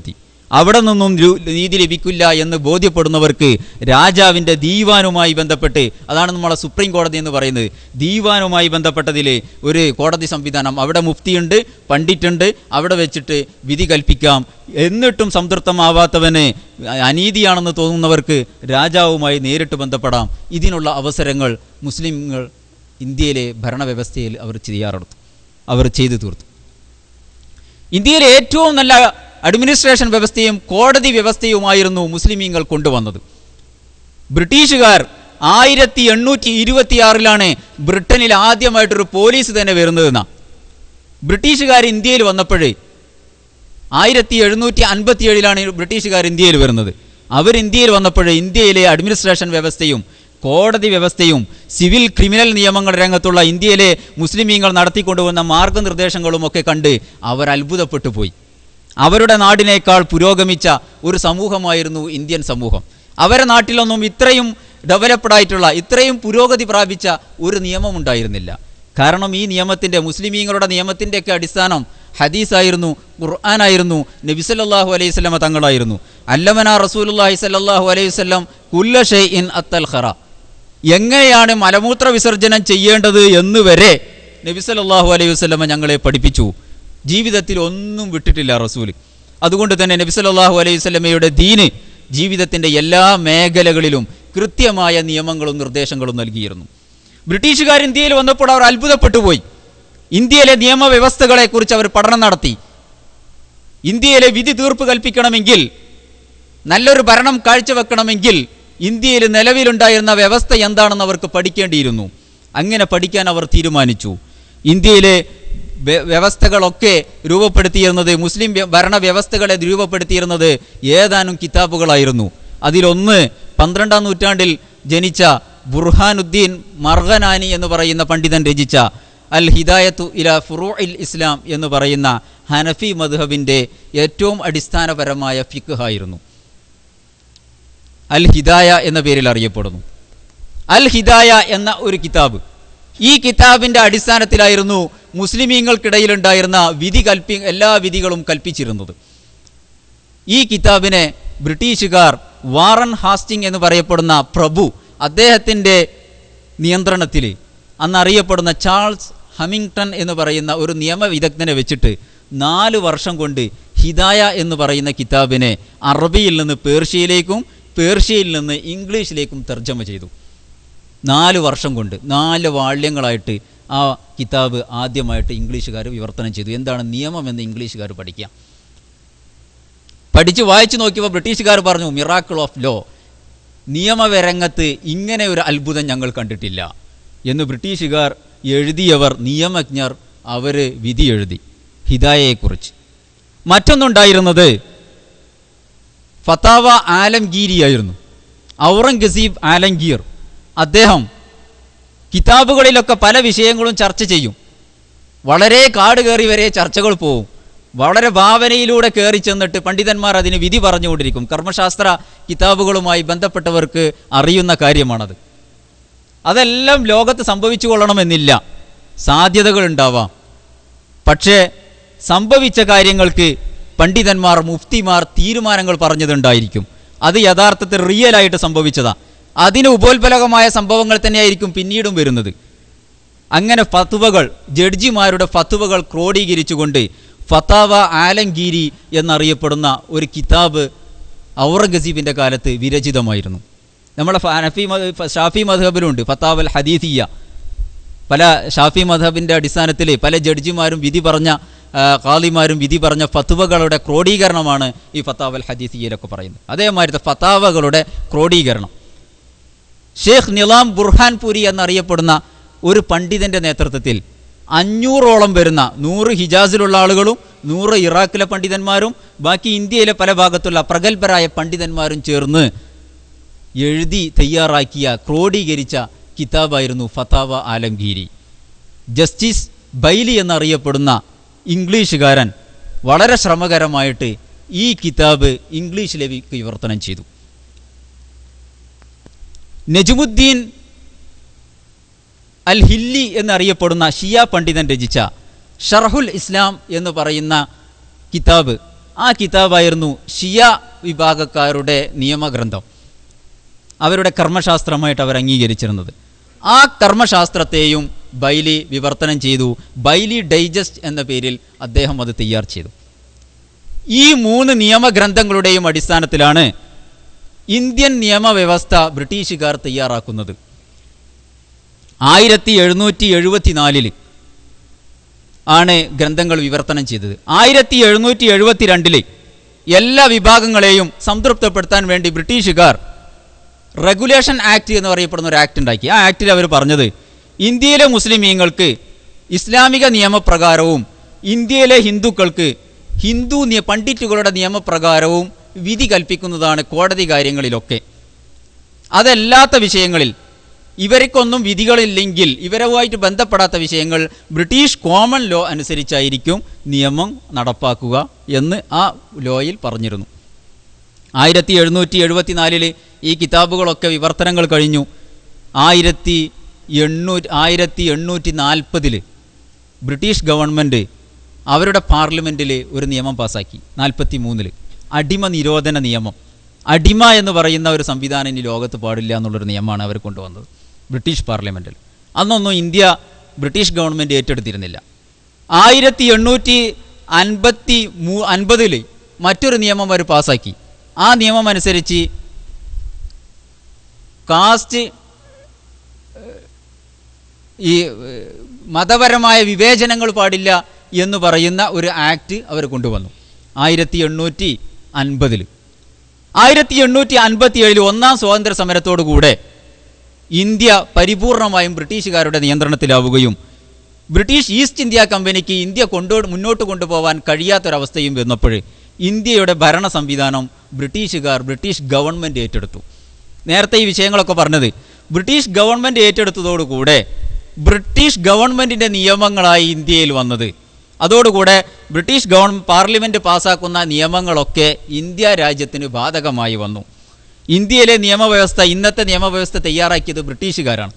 അവിടെ നിന്നും നീതി ലഭിക്കില്ല എന്ന് ബോധ്യപ്പെടുന്നവർക്ക് രാജാവിൻ്റെ ദീവാനുമായി ബന്ധപ്പെട്ട്, അതാണ് നമ്മളെ സുപ്രീം കോടതി എന്ന് പറയുന്നത്, ദീവാനുമായി ബന്ധപ്പെട്ടതിൽ ഒരു കോടതി സംവിധാനം, അവിടെ മുഫ്തിയുണ്ട്, പണ്ഡിറ്റുണ്ട്, അവിടെ വെച്ചിട്ട് വിധി കൽപ്പിക്കാം. എന്നിട്ടും സംതൃപ്തമാവാത്തവന്, അനീതിയാണെന്ന് തോന്നുന്നവർക്ക് രാജാവുമായി നേരിട്ട് ബന്ധപ്പെടാം. ഇതിനുള്ള അവസരങ്ങൾ മുസ്ലിങ്ങൾ ഇന്ത്യയിലെ ഭരണവ്യവസ്ഥയിൽ അവർ ചെയ്യാറെടുത്തു, അവർ ചെയ്തു തീർത്തു. ഇന്ത്യയിലെ ഏറ്റവും നല്ല അഡ്മിനിസ്ട്രേഷൻ വ്യവസ്ഥയും കോടതി വ്യവസ്ഥയുമായിരുന്നു മുസ്ലിമീങ്ങൾ കൊണ്ടുവന്നത്. ബ്രിട്ടീഷുകാർ ആയിരത്തി എണ്ണൂറ്റി ഇരുപത്തിയാറിലാണ് ബ്രിട്ടനിൽ ആദ്യമായിട്ടൊരു പോലീസ് തന്നെ വരുന്നതെന്ന. ബ്രിട്ടീഷുകാർ ഇന്ത്യയിൽ വന്നപ്പോഴേ ആയിരത്തി എഴുന്നൂറ്റി അൻപത്തി ഏഴിലാണ് ബ്രിട്ടീഷുകാർ ഇന്ത്യയിൽ വരുന്നത്. അവർ ഇന്ത്യയിൽ വന്നപ്പോഴേ ഇന്ത്യയിലെ അഡ്മിനിസ്ട്രേഷൻ വ്യവസ്ഥയും കോടതി വ്യവസ്ഥയും സിവിൽ ക്രിമിനൽ നിയമങ്ങൾ രംഗത്തുള്ള ഇന്ത്യയിലെ മുസ്ലിമീങ്ങൾ നടത്തിക്കൊണ്ടുവന്ന മാർഗനിർദ്ദേശങ്ങളും ഒക്കെ കണ്ട് അവർ അത്ഭുതപ്പെട്ടു പോയി. അവരുടെ നാടിനേക്കാൾ പുരോഗമിച്ച ഒരു സമൂഹമായിരുന്നു ഇന്ത്യൻ സമൂഹം. അവരുടെ നാട്ടിലൊന്നും ഇത്രയും ഡെവലപ്ഡ് ആയിട്ടുള്ള, ഇത്രയും പുരോഗതി പ്രാപിച്ച ഒരു നിയമം ഉണ്ടായിരുന്നില്ല. കാരണം ഈ നിയമത്തിൻ്റെ, മുസ്ലിമീങ്ങളുടെ നിയമത്തിൻ്റെയൊക്കെ അടിസ്ഥാനം ഹദീസായിരുന്നു, ഖുർആനായിരുന്നു, നബി സല്ലല്ലാഹു അലൈഹി വസല്ലമ തങ്ങളായിരുന്നു. അല്ലമന റസൂലുള്ളാഹി സല്ലല്ലാഹു അലൈഹി വസല്ലം കുല്ല ഷൈഇൻ അത്തൽ ഖറ, എങ്ങനെയാണ് മലമൂത്ര വിസർജനം ചെയ്യേണ്ടത് എന്ന് വരെ നബി സല്ലല്ലാഹു അലൈഹി വസല്ലമ ഞങ്ങളെ പഠിപ്പിച്ചു. ജീവിതത്തിൽ ഒന്നും വിട്ടിട്ടില്ല റസൂൽ. അതുകൊണ്ട് തന്നെ നബി സല്ലല്ലാഹു അലൈഹി വസല്ലമയുടെ ദീന് ജീവിതത്തിൻ്റെ എല്ലാ മേഖലകളിലും കൃത്യമായ നിയമങ്ങളും നിർദ്ദേശങ്ങളും നൽകിയിരുന്നു. ബ്രിട്ടീഷുകാർ ഇന്ത്യയിൽ വന്നപ്പോൾ അവർ അത്ഭുതപ്പെട്ടു പോയി. ഇന്ത്യയിലെ നിയമവ്യവസ്ഥകളെക്കുറിച്ച് അവർ പഠനം നടത്തി. ഇന്ത്യയിലെ വിധി തീർപ്പ് കൽപ്പിക്കണമെങ്കിൽ, നല്ലൊരു ഭരണം കാഴ്ചവെക്കണമെങ്കിൽ ഇന്ത്യയിൽ നിലവിലുണ്ടായിരുന്ന വ്യവസ്ഥ എന്താണെന്ന് അവർക്ക് പഠിക്കേണ്ടിയിരുന്നു. അങ്ങനെ പഠിക്കാൻ അവർ തീരുമാനിച്ചു. ഇന്ത്യയിലെ വ്യവസ്ഥകളൊക്കെ രൂപപ്പെടുത്തിയിരുന്നത്, മുസ്ലിം ഭരണ വ്യവസ്ഥകളെ രൂപപ്പെടുത്തിയിരുന്നത് ഏതാനും കിതാബുകളായിരുന്നു. അതിലൊന്ന് പന്ത്രണ്ടാം നൂറ്റാണ്ടിൽ ജനിച്ച ബുർഹാനുദ്ദീൻ മർഗനാനി എന്ന് പറയുന്ന പണ്ഡിതൻ രചിച്ച അൽ ഹിദായത്തു ഇല ഫുറൂഇൽ ഇസ്ലാം എന്ന് പറയുന്ന ഹനഫി മദ്ഹബിൻ്റെ ഏറ്റവും അടിസ്ഥാനപരമായ ഫിഖ് ആയിരുന്നു. അൽ ഹിദായ എന്ന പേരിൽ അറിയപ്പെടുന്നു. അൽ ഹിദായ എന്ന ഒരു കിതാബ്, ഈ കിതാബിൻ്റെ അടിസ്ഥാനത്തിലായിരുന്നു മുസ്ലിമീങ്ങൾക്കിടയിലുണ്ടായിരുന്ന വിധി കൽപ്പി എല്ലാ വിധികളും കൽപ്പിച്ചിരുന്നത്. ഈ കിതാബിനെ ബ്രിട്ടീഷുകാർ വാറൻ ഹാസ്റ്റിംഗ് എന്ന് പറയപ്പെടുന്ന പ്രഭു, അദ്ദേഹത്തിൻ്റെ നിയന്ത്രണത്തിൽ അന്നറിയപ്പെടുന്ന ചാൾസ് ഹമിങ്ടൺ എന്ന് പറയുന്ന ഒരു നിയമവിദഗ്ധനെ വെച്ചിട്ട് നാല് വർഷം കൊണ്ട് ഹിദായ എന്ന് പറയുന്ന കിതാബിനെ അറബിയിൽ നിന്ന് പേർഷ്യയിലേക്കും പേർഷ്യയിൽ നിന്ന് ഇംഗ്ലീഷിലേക്കും തർജ്ജമ ചെയ്തു. നാല് വർഷം കൊണ്ട് നാല് വാള്യങ്ങളായിട്ട് ആ കിതാബ് ആദ്യമായിട്ട് ഇംഗ്ലീഷുകാർ വിവർത്തനം ചെയ്തു. എന്താണ് നിയമം എന്ന് ഇംഗ്ലീഷുകാർ പഠിക്കാം. പഠിച്ച് വായിച്ചു നോക്കിയപ്പോൾ ബ്രിട്ടീഷുകാർ പറഞ്ഞു, മിറാക്കിൾ ഓഫ് ലോ, നിയമരംഗത്ത് ഇങ്ങനെ ഒരു അത്ഭുതം ഞങ്ങൾ കണ്ടിട്ടില്ല എന്ന് ബ്രിട്ടീഷുകാർ എഴുതിയവർ, നിയമജ്ഞർ, അവർ വിധി എഴുതി ഹിദായയെക്കുറിച്ച്. മറ്റൊന്നുണ്ടായിരുന്നത് ഫത്താവ ആലംഗീരിയായിരുന്നു. ഔറംഗസീബ് ആലംഗീർ, അദ്ദേഹം കിതാബുകളിലൊക്കെ പല വിഷയങ്ങളും ചർച്ച ചെയ്യും. വളരെ കാട് കയറി വരെ ചർച്ചകൾ പോവും. വളരെ ഭാവനയിലൂടെ കയറി ചെന്നിട്ട് പണ്ഡിതന്മാർ അതിന് വിധി പറഞ്ഞുകൊണ്ടിരിക്കും. കർമ്മശാസ്ത്ര കിതാബുകളുമായി ബന്ധപ്പെട്ടവർക്ക് അറിയുന്ന കാര്യമാണത്. അതെല്ലാം ലോകത്ത് സംഭവിച്ചു കൊള്ളണമെന്നില്ല, സാധ്യതകൾ ഉണ്ടാവാം. പക്ഷേ സംഭവിച്ച കാര്യങ്ങൾക്ക് പണ്ഡിതന്മാർ, മുഫ്തിമാർ തീരുമാനങ്ങൾ പറഞ്ഞതുണ്ടായിരിക്കും. അത് യഥാർത്ഥത്തിൽ റിയലായിട്ട് സംഭവിച്ചതാണ്. അതിന് ഉപോത്ബലകമായ സംഭവങ്ങൾ തന്നെയായിരിക്കും പിന്നീടും വരുന്നത്. അങ്ങനെ ഫത്വകൾ, ജഡ്ജിമാരുടെ ഫത്വകൾ ക്രോഡീകരിച്ചുകൊണ്ട് ഫത്താവ ആലംഗീരി എന്നറിയപ്പെടുന്ന ഒരു കിതാബ് ഔറംഗസീബിൻ്റെ കാലത്ത് വിരചിതമായിരുന്നു. നമ്മുടെ ഹനഫി ഷാഫി മദ്ഹബിലുണ്ട് ഫത്താവൽ ഹദീസിയ. പല ഷാഫി മദ്ഹബിൻ്റെ അടിസ്ഥാനത്തിൽ പല ജഡ്ജിമാരും വിധി പറഞ്ഞ ഖാദിമാരും വിധി പറഞ്ഞ ഫത്വകളുടെ ക്രോഡീകരണമാണ് ഈ ഫത്താവൽ ഹദീസിയയിലൊക്കെ പറയുന്നത്. അതേമാതിരി ഫത്താവകളുടെ ക്രോഡീകരണം ഷേഖ് നിലാം ബുർഹാൻപൂരി എന്നറിയപ്പെടുന്ന ഒരു പണ്ഡിതൻ്റെ നേതൃത്വത്തിൽ അഞ്ഞൂറോളം വരുന്ന, നൂറ് ഹിജാസിലുള്ള ആളുകളും നൂറ് ഇറാഖിലെ പണ്ഡിതന്മാരും ബാക്കി ഇന്ത്യയിലെ പല ഭാഗത്തുള്ള പ്രഗത്ഭരായ പണ്ഡിതന്മാരും ചേർന്ന് എഴുതി തയ്യാറാക്കിയ ക്രോഡീകരിച്ച കിതാബായിരുന്നു ഫത്താവ ആലംഗീരി. ജസ്റ്റിസ് ബൈലി എന്നറിയപ്പെടുന്ന ഇംഗ്ലീഷുകാരൻ വളരെ ശ്രമകരമായിട്ട് ഈ കിതാബ് ഇംഗ്ലീഷിലേക്ക് വിവർത്തനം ചെയ്തു. നജ്മുദ്ദീൻ അൽ ഹില്ലി എന്നറിയപ്പെടുന്ന ഷിയ പണ്ഡിതൻ രചിച്ച ഷർഹുൽ ഇസ്ലാം എന്ന് പറയുന്ന കിതാബ്, ആ കിതാബായിരുന്നു ഷിയ വിഭാഗക്കാരുടെ നിയമഗ്രന്ഥം, അവരുടെ കർമ്മശാസ്ത്രമായിട്ട് അവർ അംഗീകരിച്ചിരുന്നത്. ആ കർമ്മശാസ്ത്രത്തെയും ബൈലി വിവർത്തനം ചെയ്തു. ബൈലി ഡൈജസ്റ്റ് എന്ന പേരിൽ അദ്ദേഹം അത് തയ്യാർ ചെയ്തു. ഈ മൂന്ന് നിയമഗ്രന്ഥങ്ങളുടെയും അടിസ്ഥാനത്തിലാണ് ഇന്ത്യൻ നിയമവ്യവസ്ഥ ബ്രിട്ടീഷുകാർ തയ്യാറാക്കുന്നത്. ആയിരത്തി എഴുന്നൂറ്റി എഴുപത്തി നാലില് ആണ് ഗ്രന്ഥങ്ങൾ വിവർത്തനം ചെയ്തത്. ആയിരത്തി എഴുന്നൂറ്റി എഴുപത്തി രണ്ടില് എല്ലാ വിഭാഗങ്ങളെയും സംതൃപ്തപ്പെടുത്താൻ വേണ്ടി ബ്രിട്ടീഷുകാർ റെഗുലേഷൻ ആക്ട് എന്ന് പറയപ്പെടുന്ന ഒരു ആക്ട് ഉണ്ടാക്കി. ആ ആക്ടിൽ അവർ പറഞ്ഞത് ഇന്ത്യയിലെ മുസ്ലിമീങ്ങൾക്ക് ഇസ്ലാമിക നിയമപ്രകാരവും ഇന്ത്യയിലെ ഹിന്ദുക്കൾക്ക് ഹിന്ദു പണ്ഡിറ്റുകളുടെ നിയമപ്രകാരവും വിധി കൽപ്പിക്കുന്നതാണ് കോടതി കാര്യങ്ങളിലൊക്കെ. അതല്ലാത്ത വിഷയങ്ങളിൽ ഇവർക്കൊന്നും വിധികളില്ലെങ്കിൽ ഇവരുമായിട്ട് ബന്ധപ്പെടാത്ത വിഷയങ്ങൾ ബ്രിട്ടീഷ് കോമൺ ലോ അനുസരിച്ചായിരിക്കും നിയമം നടപ്പാക്കുക എന്ന് ആ ലോയിൽ പറഞ്ഞിരുന്നു. ആയിരത്തി എഴുന്നൂറ്റി എഴുപത്തി നാലില് ഈ കിതാബുകളൊക്കെ വിവർത്തനങ്ങൾ കഴിഞ്ഞു. ആയിരത്തി എണ്ണൂറ്റി ആയിരത്തി എണ്ണൂറ്റി നാൽപ്പതില് ബ്രിട്ടീഷ് ഗവൺമെൻറ് അവരുടെ പാർലമെൻറ്റിൽ ഒരു നിയമം പാസ്സാക്കി. നാൽപ്പത്തി മൂന്നില് അടിമ നിരോധന നിയമം. അടിമ എന്ന് പറയുന്ന ഒരു സംവിധാനം ഇനി ലോകത്ത് പാടില്ല എന്നുള്ളൊരു നിയമമാണ് അവർ കൊണ്ടുവന്നത് ബ്രിട്ടീഷ് പാർലമെൻറ്റിൽ. അന്നൊന്നും ഇന്ത്യ ബ്രിട്ടീഷ് ഗവൺമെൻറ് ഏറ്റെടുത്തിരുന്നില്ല. ആയിരത്തി എണ്ണൂറ്റി അൻപത്തി മൂ അൻപതിൽ മറ്റൊരു നിയമം അവർ പാസ്സാക്കി. ആ നിയമം അനുസരിച്ച് കാസ്റ്റ് ഈ മതപരമായ വിവേചനങ്ങൾ പാടില്ല എന്ന് പറയുന്ന ഒരു ആക്ട് അവർ കൊണ്ടുവന്നു ആയിരത്തി എണ്ണൂറ്റി അൻപതിൽ. ആയിരത്തി എണ്ണൂറ്റി അൻപത്തി ഏഴിൽ ഒന്നാം സ്വാതന്ത്ര്യ സമരത്തോടുകൂടെ ഇന്ത്യ പരിപൂർണമായും ബ്രിട്ടീഷുകാരുടെ നിയന്ത്രണത്തിലാവുകയും ബ്രിട്ടീഷ് ഈസ്റ്റ് ഇന്ത്യ കമ്പനിക്ക് ഇന്ത്യ കൊണ്ടു മുന്നോട്ട് കൊണ്ടുപോകാൻ കഴിയാത്തൊരവസ്ഥയും വന്നപ്പോൾ ഇന്ത്യയുടെ ഭരണ സംവിധാനം ബ്രിട്ടീഷുകാർ ബ്രിട്ടീഷ് ഗവൺമെൻറ് ഏറ്റെടുത്തു. നേരത്തെ ഈ വിഷയങ്ങളൊക്കെ പറഞ്ഞത് ബ്രിട്ടീഷ് ഗവൺമെൻറ് ഏറ്റെടുത്തതോടുകൂടെ ബ്രിട്ടീഷ് ഗവൺമെൻറ്റിൻ്റെ നിയമങ്ങളായി ഇന്ത്യയിൽ വന്നത്. അതോടുകൂടെ ബ്രിട്ടീഷ് ഗവൺമെൻറ് പാർലമെൻറ്റ് പാസ്സാക്കുന്ന നിയമങ്ങളൊക്കെ ഇന്ത്യ രാജ്യത്തിന് ബാധകമായി വന്നു. ഇന്ത്യയിലെ നിയമവ്യവസ്ഥ ഇന്നത്തെ നിയമവ്യവസ്ഥ തയ്യാറാക്കിയത് ബ്രിട്ടീഷുകാരാണ്.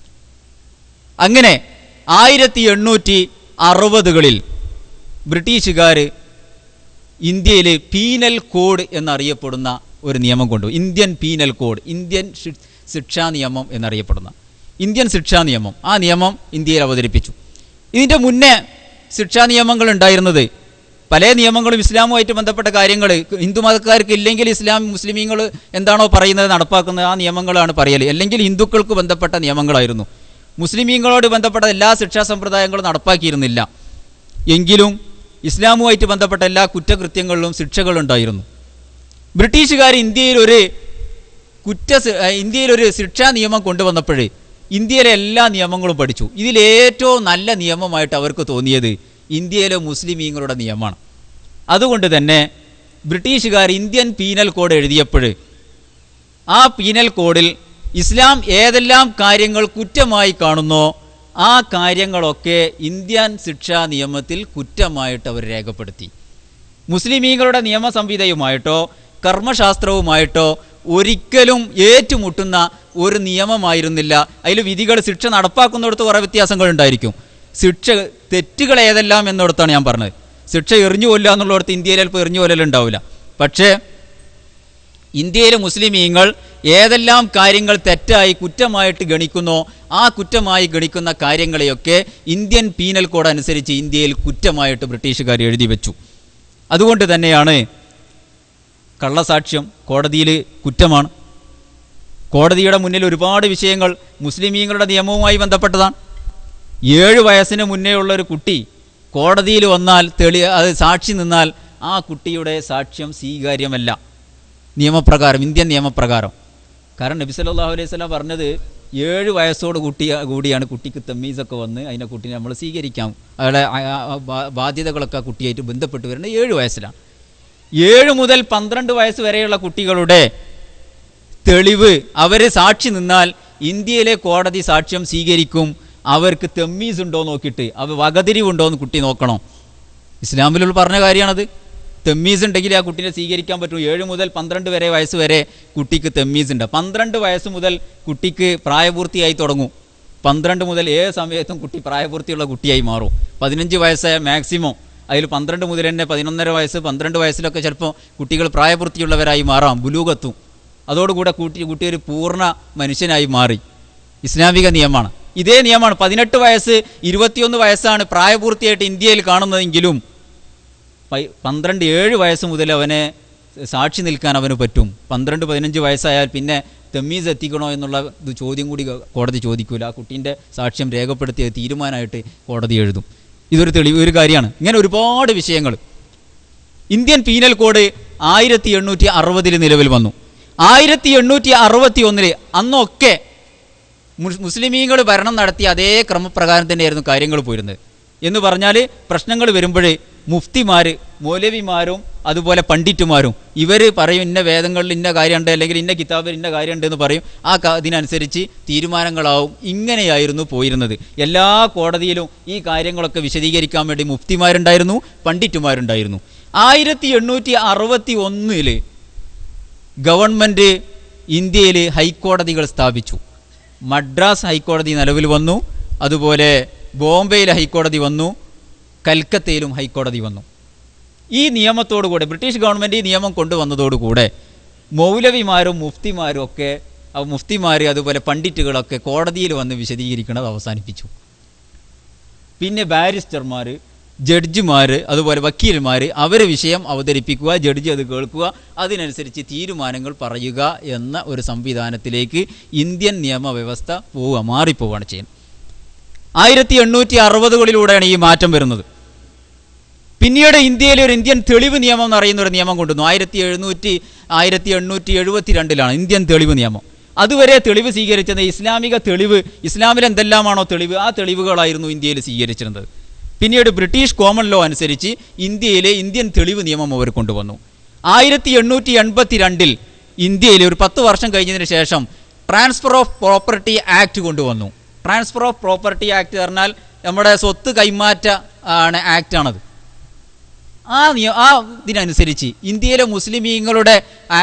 അങ്ങനെ ആയിരത്തി എണ്ണൂറ്റി അറുപതുകളിൽ ബ്രിട്ടീഷുകാർ ഇന്ത്യയിൽ പീനൽ കോഡ് എന്നറിയപ്പെടുന്ന ഒരു നിയമം കൊണ്ടു. ഇന്ത്യൻ പീനൽ കോഡ്, ഇന്ത്യൻ ശിക്ഷാ നിയമം എന്നറിയപ്പെടുന്ന ഇന്ത്യൻ ശിക്ഷാ നിയമം. ആ നിയമം ഇന്ത്യയിൽ അവതരിപ്പിച്ചു. ഇതിൻ്റെ മുന്നേ ശിക്ഷാ നിയമങ്ങൾ ഉണ്ടായിരുന്നത് പല നിയമങ്ങളും ഇസ്ലാമുമായിട്ട് ബന്ധപ്പെട്ട കാര്യങ്ങൾ ഹിന്ദു മതക്കാർക്ക് ഇല്ലെങ്കിൽ ഇസ്ലാം മുസ്ലിമീങ്ങൾ എന്താണോ പറയുന്നത് നടപ്പാക്കുന്നത് ആ നിയമങ്ങളാണ് പറയൽ. അല്ലെങ്കിൽ ഹിന്ദുക്കൾക്ക് ബന്ധപ്പെട്ട നിയമങ്ങളായിരുന്നു. മുസ്ലിമീങ്ങളോട് ബന്ധപ്പെട്ട എല്ലാ ശിക്ഷാ സമ്പ്രദായങ്ങളും നടപ്പാക്കിയിരുന്നില്ല. എങ്കിലും ഇസ്ലാമുമായിട്ട് ബന്ധപ്പെട്ട എല്ലാ കുറ്റകൃത്യങ്ങളിലും ശിക്ഷകളുണ്ടായിരുന്നു. ബ്രിട്ടീഷുകാർ ഇന്ത്യയിൽ ഒരു കുറ്റ ഇന്ത്യയിലൊരു ശിക്ഷാ നിയമം കൊണ്ടുവന്നപ്പോൾ ഇന്ത്യയിലെ എല്ലാ നിയമങ്ങളും പഠിച്ചു. ഇതിലേറ്റവും നല്ല നിയമമായിട്ട് അവർക്ക് തോന്നിയത് ഇന്ത്യയിലെ മുസ്ലിമീങ്ങളുടെ നിയമമാണ്. അതുകൊണ്ട് തന്നെ ബ്രിട്ടീഷുകാർ ഇന്ത്യൻ പീനൽ കോഡ് എഴുതിയപ്പോൾ ആ പീനൽ കോഡിൽ ഇസ്ലാം ഏതെല്ലാം കാര്യങ്ങൾ കുറ്റമായി കാണുന്നോ ആ കാര്യങ്ങളൊക്കെ ഇന്ത്യൻ ശിക്ഷാ നിയമത്തിൽ കുറ്റമായിട്ട് അവർ രേഖപ്പെടുത്തി. മുസ്ലിമീങ്ങളുടെ നിയമസംഹിതയുമായിട്ടോ കർമ്മശാസ്ത്രവുമായിട്ടോ ഒരിക്കലും ഏറ്റുമുട്ടുന്ന ഒരു നിയമമായിരുന്നില്ല. അതിൽ വിധികൾ ശിക്ഷ നടപ്പാക്കുന്നിടത്ത് കുറേ വ്യത്യാസങ്ങൾ ഉണ്ടായിരിക്കും. ശിക്ഷ തെറ്റുകൾ ഏതെല്ലാം എന്നിടത്താണ് ഞാൻ പറഞ്ഞത്. ശിക്ഷ എറിഞ്ഞു കൊല്ലുക എന്നുള്ളിടത്ത് ഇന്ത്യയിൽ ചിലപ്പോൾ എറിഞ്ഞു കൊല്ലലുണ്ടാവില്ല. പക്ഷേ ഇന്ത്യയിലെ മുസ്ലിമീങ്ങൾ ഏതെല്ലാം കാര്യങ്ങൾ തെറ്റായി കുറ്റമായിട്ട് ഗണിക്കുന്നോ ആ കുറ്റമായി ഗണിക്കുന്ന കാര്യങ്ങളെയൊക്കെ ഇന്ത്യൻ പീനൽ കോഡ് അനുസരിച്ച് ഇന്ത്യയിൽ കുറ്റമായിട്ട് ബ്രിട്ടീഷുകാർ എഴുതി വെച്ചു. അതുകൊണ്ട് തന്നെയാണ് കള്ളസാക്ഷ്യം കോടതിയിൽ കുറ്റമാണ്. കോടതിയുടെ മുന്നിൽ ഒരുപാട് വിഷയങ്ങൾ മുസ്ലിമീങ്ങളുടെ നിയമവുമായി ബന്ധപ്പെട്ടതാണ്. ഏഴ് വയസ്സിന് മുന്നേ ഉള്ള ഒരു കുട്ടി കോടതിയിൽ വന്നാൽ തെളി അത് സാക്ഷി നിന്നാൽ ആ കുട്ടിയുടെ സാക്ഷ്യം സ്വീകാര്യമല്ല നിയമപ്രകാരം, ഇന്ത്യൻ നിയമപ്രകാരം. കാരണം നബി സല്ലല്ലാഹു അലൈഹി വസല്ലം പറഞ്ഞത് ഏഴ് വയസ്സോട് കുട്ടി കൂടിയാണ് കുട്ടിക്ക് തമ്മീസൊക്കെ വന്ന് അതിനെ കുട്ടീനെ നമ്മൾ സ്വീകരിക്കാം. അയാളെ ബാധ്യതകളൊക്കെ ആ കുട്ടിയായിട്ട് ബന്ധപ്പെട്ട് വരുന്നത് ഏഴ് വയസ്സിലാണ്. ഏഴ് മുതൽ പന്ത്രണ്ട് വയസ്സ് വരെയുള്ള കുട്ടികളുടെ തെളിവ് അവർ സാക്ഷി നിന്നാൽ ഇന്ത്യയിലെ കോടതി സാക്ഷ്യം സ്വീകരിക്കും. അവർക്ക് തെമ്മീസ് ഉണ്ടോ നോക്കിയിട്ട് അവർ വകതിരിവുണ്ടോ എന്ന് കുട്ടി നോക്കണം. ഇസ്ലാമിലുള്ള പറഞ്ഞ കാര്യമാണത്. തെമ്മീസ് ഉണ്ടെങ്കിൽ ആ കുട്ടീനെ സ്വീകരിക്കാൻ പറ്റും. ഏഴ് മുതൽ പന്ത്രണ്ട് വരെ വയസ്സ് വരെ കുട്ടിക്ക് തെമ്മീസ് ഉണ്ട്. പന്ത്രണ്ട് വയസ്സ് മുതൽ കുട്ടിക്ക് പ്രായപൂർത്തിയായി തുടങ്ങും. പന്ത്രണ്ട് മുതൽ ഏത് സമയത്തും കുട്ടി പ്രായപൂർത്തിയുള്ള കുട്ടിയായി മാറും. പതിനഞ്ച് വയസ്സായ മാക്സിമം അതിൽ പന്ത്രണ്ട് മുതൽ തന്നെ പതിനൊന്നര വയസ്സ് പന്ത്രണ്ട് വയസ്സിലൊക്കെ ചിലപ്പോൾ കുട്ടികൾ പ്രായപൂർത്തിയുള്ളവരായി മാറാം, ബുലൂഗത്തും. അതോടുകൂടെ കൂട്ടി കുട്ടി ഒരു പൂർണ്ണ മനുഷ്യനായി മാറി. ഇസ്ലാമിക നിയമമാണ്. ഇതേ നിയമമാണ്. പതിനെട്ട് വയസ്സ് ഇരുപത്തിയൊന്ന് വയസ്സാണ് പ്രായപൂർത്തിയായിട്ട് ഇന്ത്യയിൽ കാണുന്നതെങ്കിലും പന്ത്രണ്ട് ഏഴ് വയസ്സ് മുതൽ അവനെ സാക്ഷി നിൽക്കാൻ അവന് പറ്റും. പന്ത്രണ്ട് പതിനഞ്ച് വയസ്സായാൽ പിന്നെ തമ്മീസ് എത്തിക്കണോ എന്നുള്ള ഇത് ചോദ്യം കൂടി കോടതി ചോദിക്കൂല. ആ കുട്ടീൻ്റെ സാക്ഷ്യം രേഖപ്പെടുത്തിയ തീരുമാനമായിട്ട് കോടതി എഴുതും. ഇതൊരു തെളിവ് ഒരു കാര്യമാണ്. ഇങ്ങനെ ഒരുപാട് വിഷയങ്ങൾ. ഇന്ത്യൻ പീനൽ കോഡ് ആയിരത്തി എണ്ണൂറ്റി അറുപതിൽ നിലവിൽ വന്നു. ആയിരത്തി എണ്ണൂറ്റി അറുപത്തി ഒന്നിൽ അന്നൊക്കെ മുസ്ലിമീങ്ങൾ ഭരണം നടത്തിയ അതേ ക്രമപ്രകാരം തന്നെയായിരുന്നു കാര്യങ്ങൾ പോയിരുന്നത്. എന്ന് പറഞ്ഞാൽ പ്രശ്നങ്ങൾ വരുമ്പോൾ മുഫ്തിമാർ, മൗലവിമാരും അതുപോലെ പണ്ഡിറ്റുമാരും ഇവർ പറയും ഇന്ന വേദങ്ങളിൽ ഇന്ന കാര്യമുണ്ട്, അല്ലെങ്കിൽ ഇന്ന കിതാബിൽ ഇന്ന കാര്യമുണ്ട് എന്ന് പറയും. ആ ഇതിനനുസരിച്ച് തീരുമാനങ്ങളാവും. ഇങ്ങനെയായിരുന്നു പോയിരുന്നത്. എല്ലാ കോടതിയിലും ഈ കാര്യങ്ങളൊക്കെ വിശദീകരിക്കാൻ വേണ്ടി മുഫ്തിമാരുണ്ടായിരുന്നു, പണ്ഡിറ്റുമാരുണ്ടായിരുന്നു. ആയിരത്തി എണ്ണൂറ്റി അറുപത്തി ഒന്നില് ഗവൺമെൻറ് ഇന്ത്യയിൽ ഹൈക്കോടതികൾ സ്ഥാപിച്ചു. മദ്രാസ് ഹൈക്കോടതി നിലവിൽ വന്നു. അതുപോലെ ബോംബെയിൽ ഹൈക്കോടതി വന്നു. കൽക്കത്തയിലും ഹൈക്കോടതി വന്നു. ഈ നിയമത്തോടുകൂടെ ബ്രിട്ടീഷ് ഗവൺമെൻറ് ഈ നിയമം കൊണ്ടുവന്നതോടുകൂടെ മൗലവിമാരും മുഫ്തിമാരും ഒക്കെ മുഫ്തിമാർ അതുപോലെ പണ്ഡിറ്റുകളൊക്കെ കോടതിയിൽ വന്ന് വിശദീകരിക്കുന്നത് അവസാനിപ്പിച്ചു. പിന്നെ ബാരിസ്റ്റർമാർ, ജഡ്ജിമാർ അതുപോലെ വക്കീൽമാർ അവരെ വിഷയം അവതരിപ്പിക്കുക, ജഡ്ജി അത് കേൾക്കുക, അതിനനുസരിച്ച് തീരുമാനങ്ങൾ പറയുക എന്ന ഒരു സംവിധാനത്തിലേക്ക് ഇന്ത്യൻ നിയമവ്യവസ്ഥ പോവുക മാറിപ്പോവുകയാണ് ചെയ്യുന്നത്. ആയിരത്തി എണ്ണൂറ്റി അറുപതുകളിലൂടെയാണ് ഈ മാറ്റം വരുന്നത്. പിന്നീട് ഇന്ത്യയിൽ ഒരു ഇന്ത്യൻ തെളിവ് നിയമം എന്ന് പറയുന്ന ഒരു നിയമം കൊണ്ടുവന്നു. ആയിരത്തി എഴുന്നൂറ്റി ആയിരത്തി എണ്ണൂറ്റി എഴുപത്തി രണ്ടിലാണ് ഇന്ത്യൻ തെളിവ് നിയമം. അതുവരെ തെളിവ് സ്വീകരിച്ചത് ഇസ്ലാമിക തെളിവ്, ഇസ്ലാമിൽ എന്തെല്ലാമാണോ തെളിവ് ആ തെളിവുകളായിരുന്നു ഇന്ത്യയിൽ സ്വീകരിച്ചിരുന്നത്. പിന്നീട് ബ്രിട്ടീഷ് കോമൺ ലോ അനുസരിച്ച് ഇന്ത്യയിലെ ഇന്ത്യൻ തെളിവ് നിയമം അവർ കൊണ്ടുവന്നു. ആയിരത്തി എണ്ണൂറ്റി എൺപത്തി രണ്ടിൽ ഇന്ത്യയിൽ ഒരു പത്ത് വർഷം കഴിഞ്ഞതിന് ശേഷം ട്രാൻസ്ഫർ ഓഫ് പ്രോപ്പർട്ടി ആക്ട് കൊണ്ടുവന്നു. ട്രാൻസ്ഫർ ഓഫ് പ്രോപ്പർട്ടി ആക്ട് പറഞ്ഞാൽ നമ്മുടെ സ്വത്ത് കൈമാറ്റ ആണ് ആക്റ്റാണത്. ആ നിയ ആ ഇതിനനുസരിച്ച് ഇന്ത്യയിലെ മുസ്ലിമീങ്ങളുടെ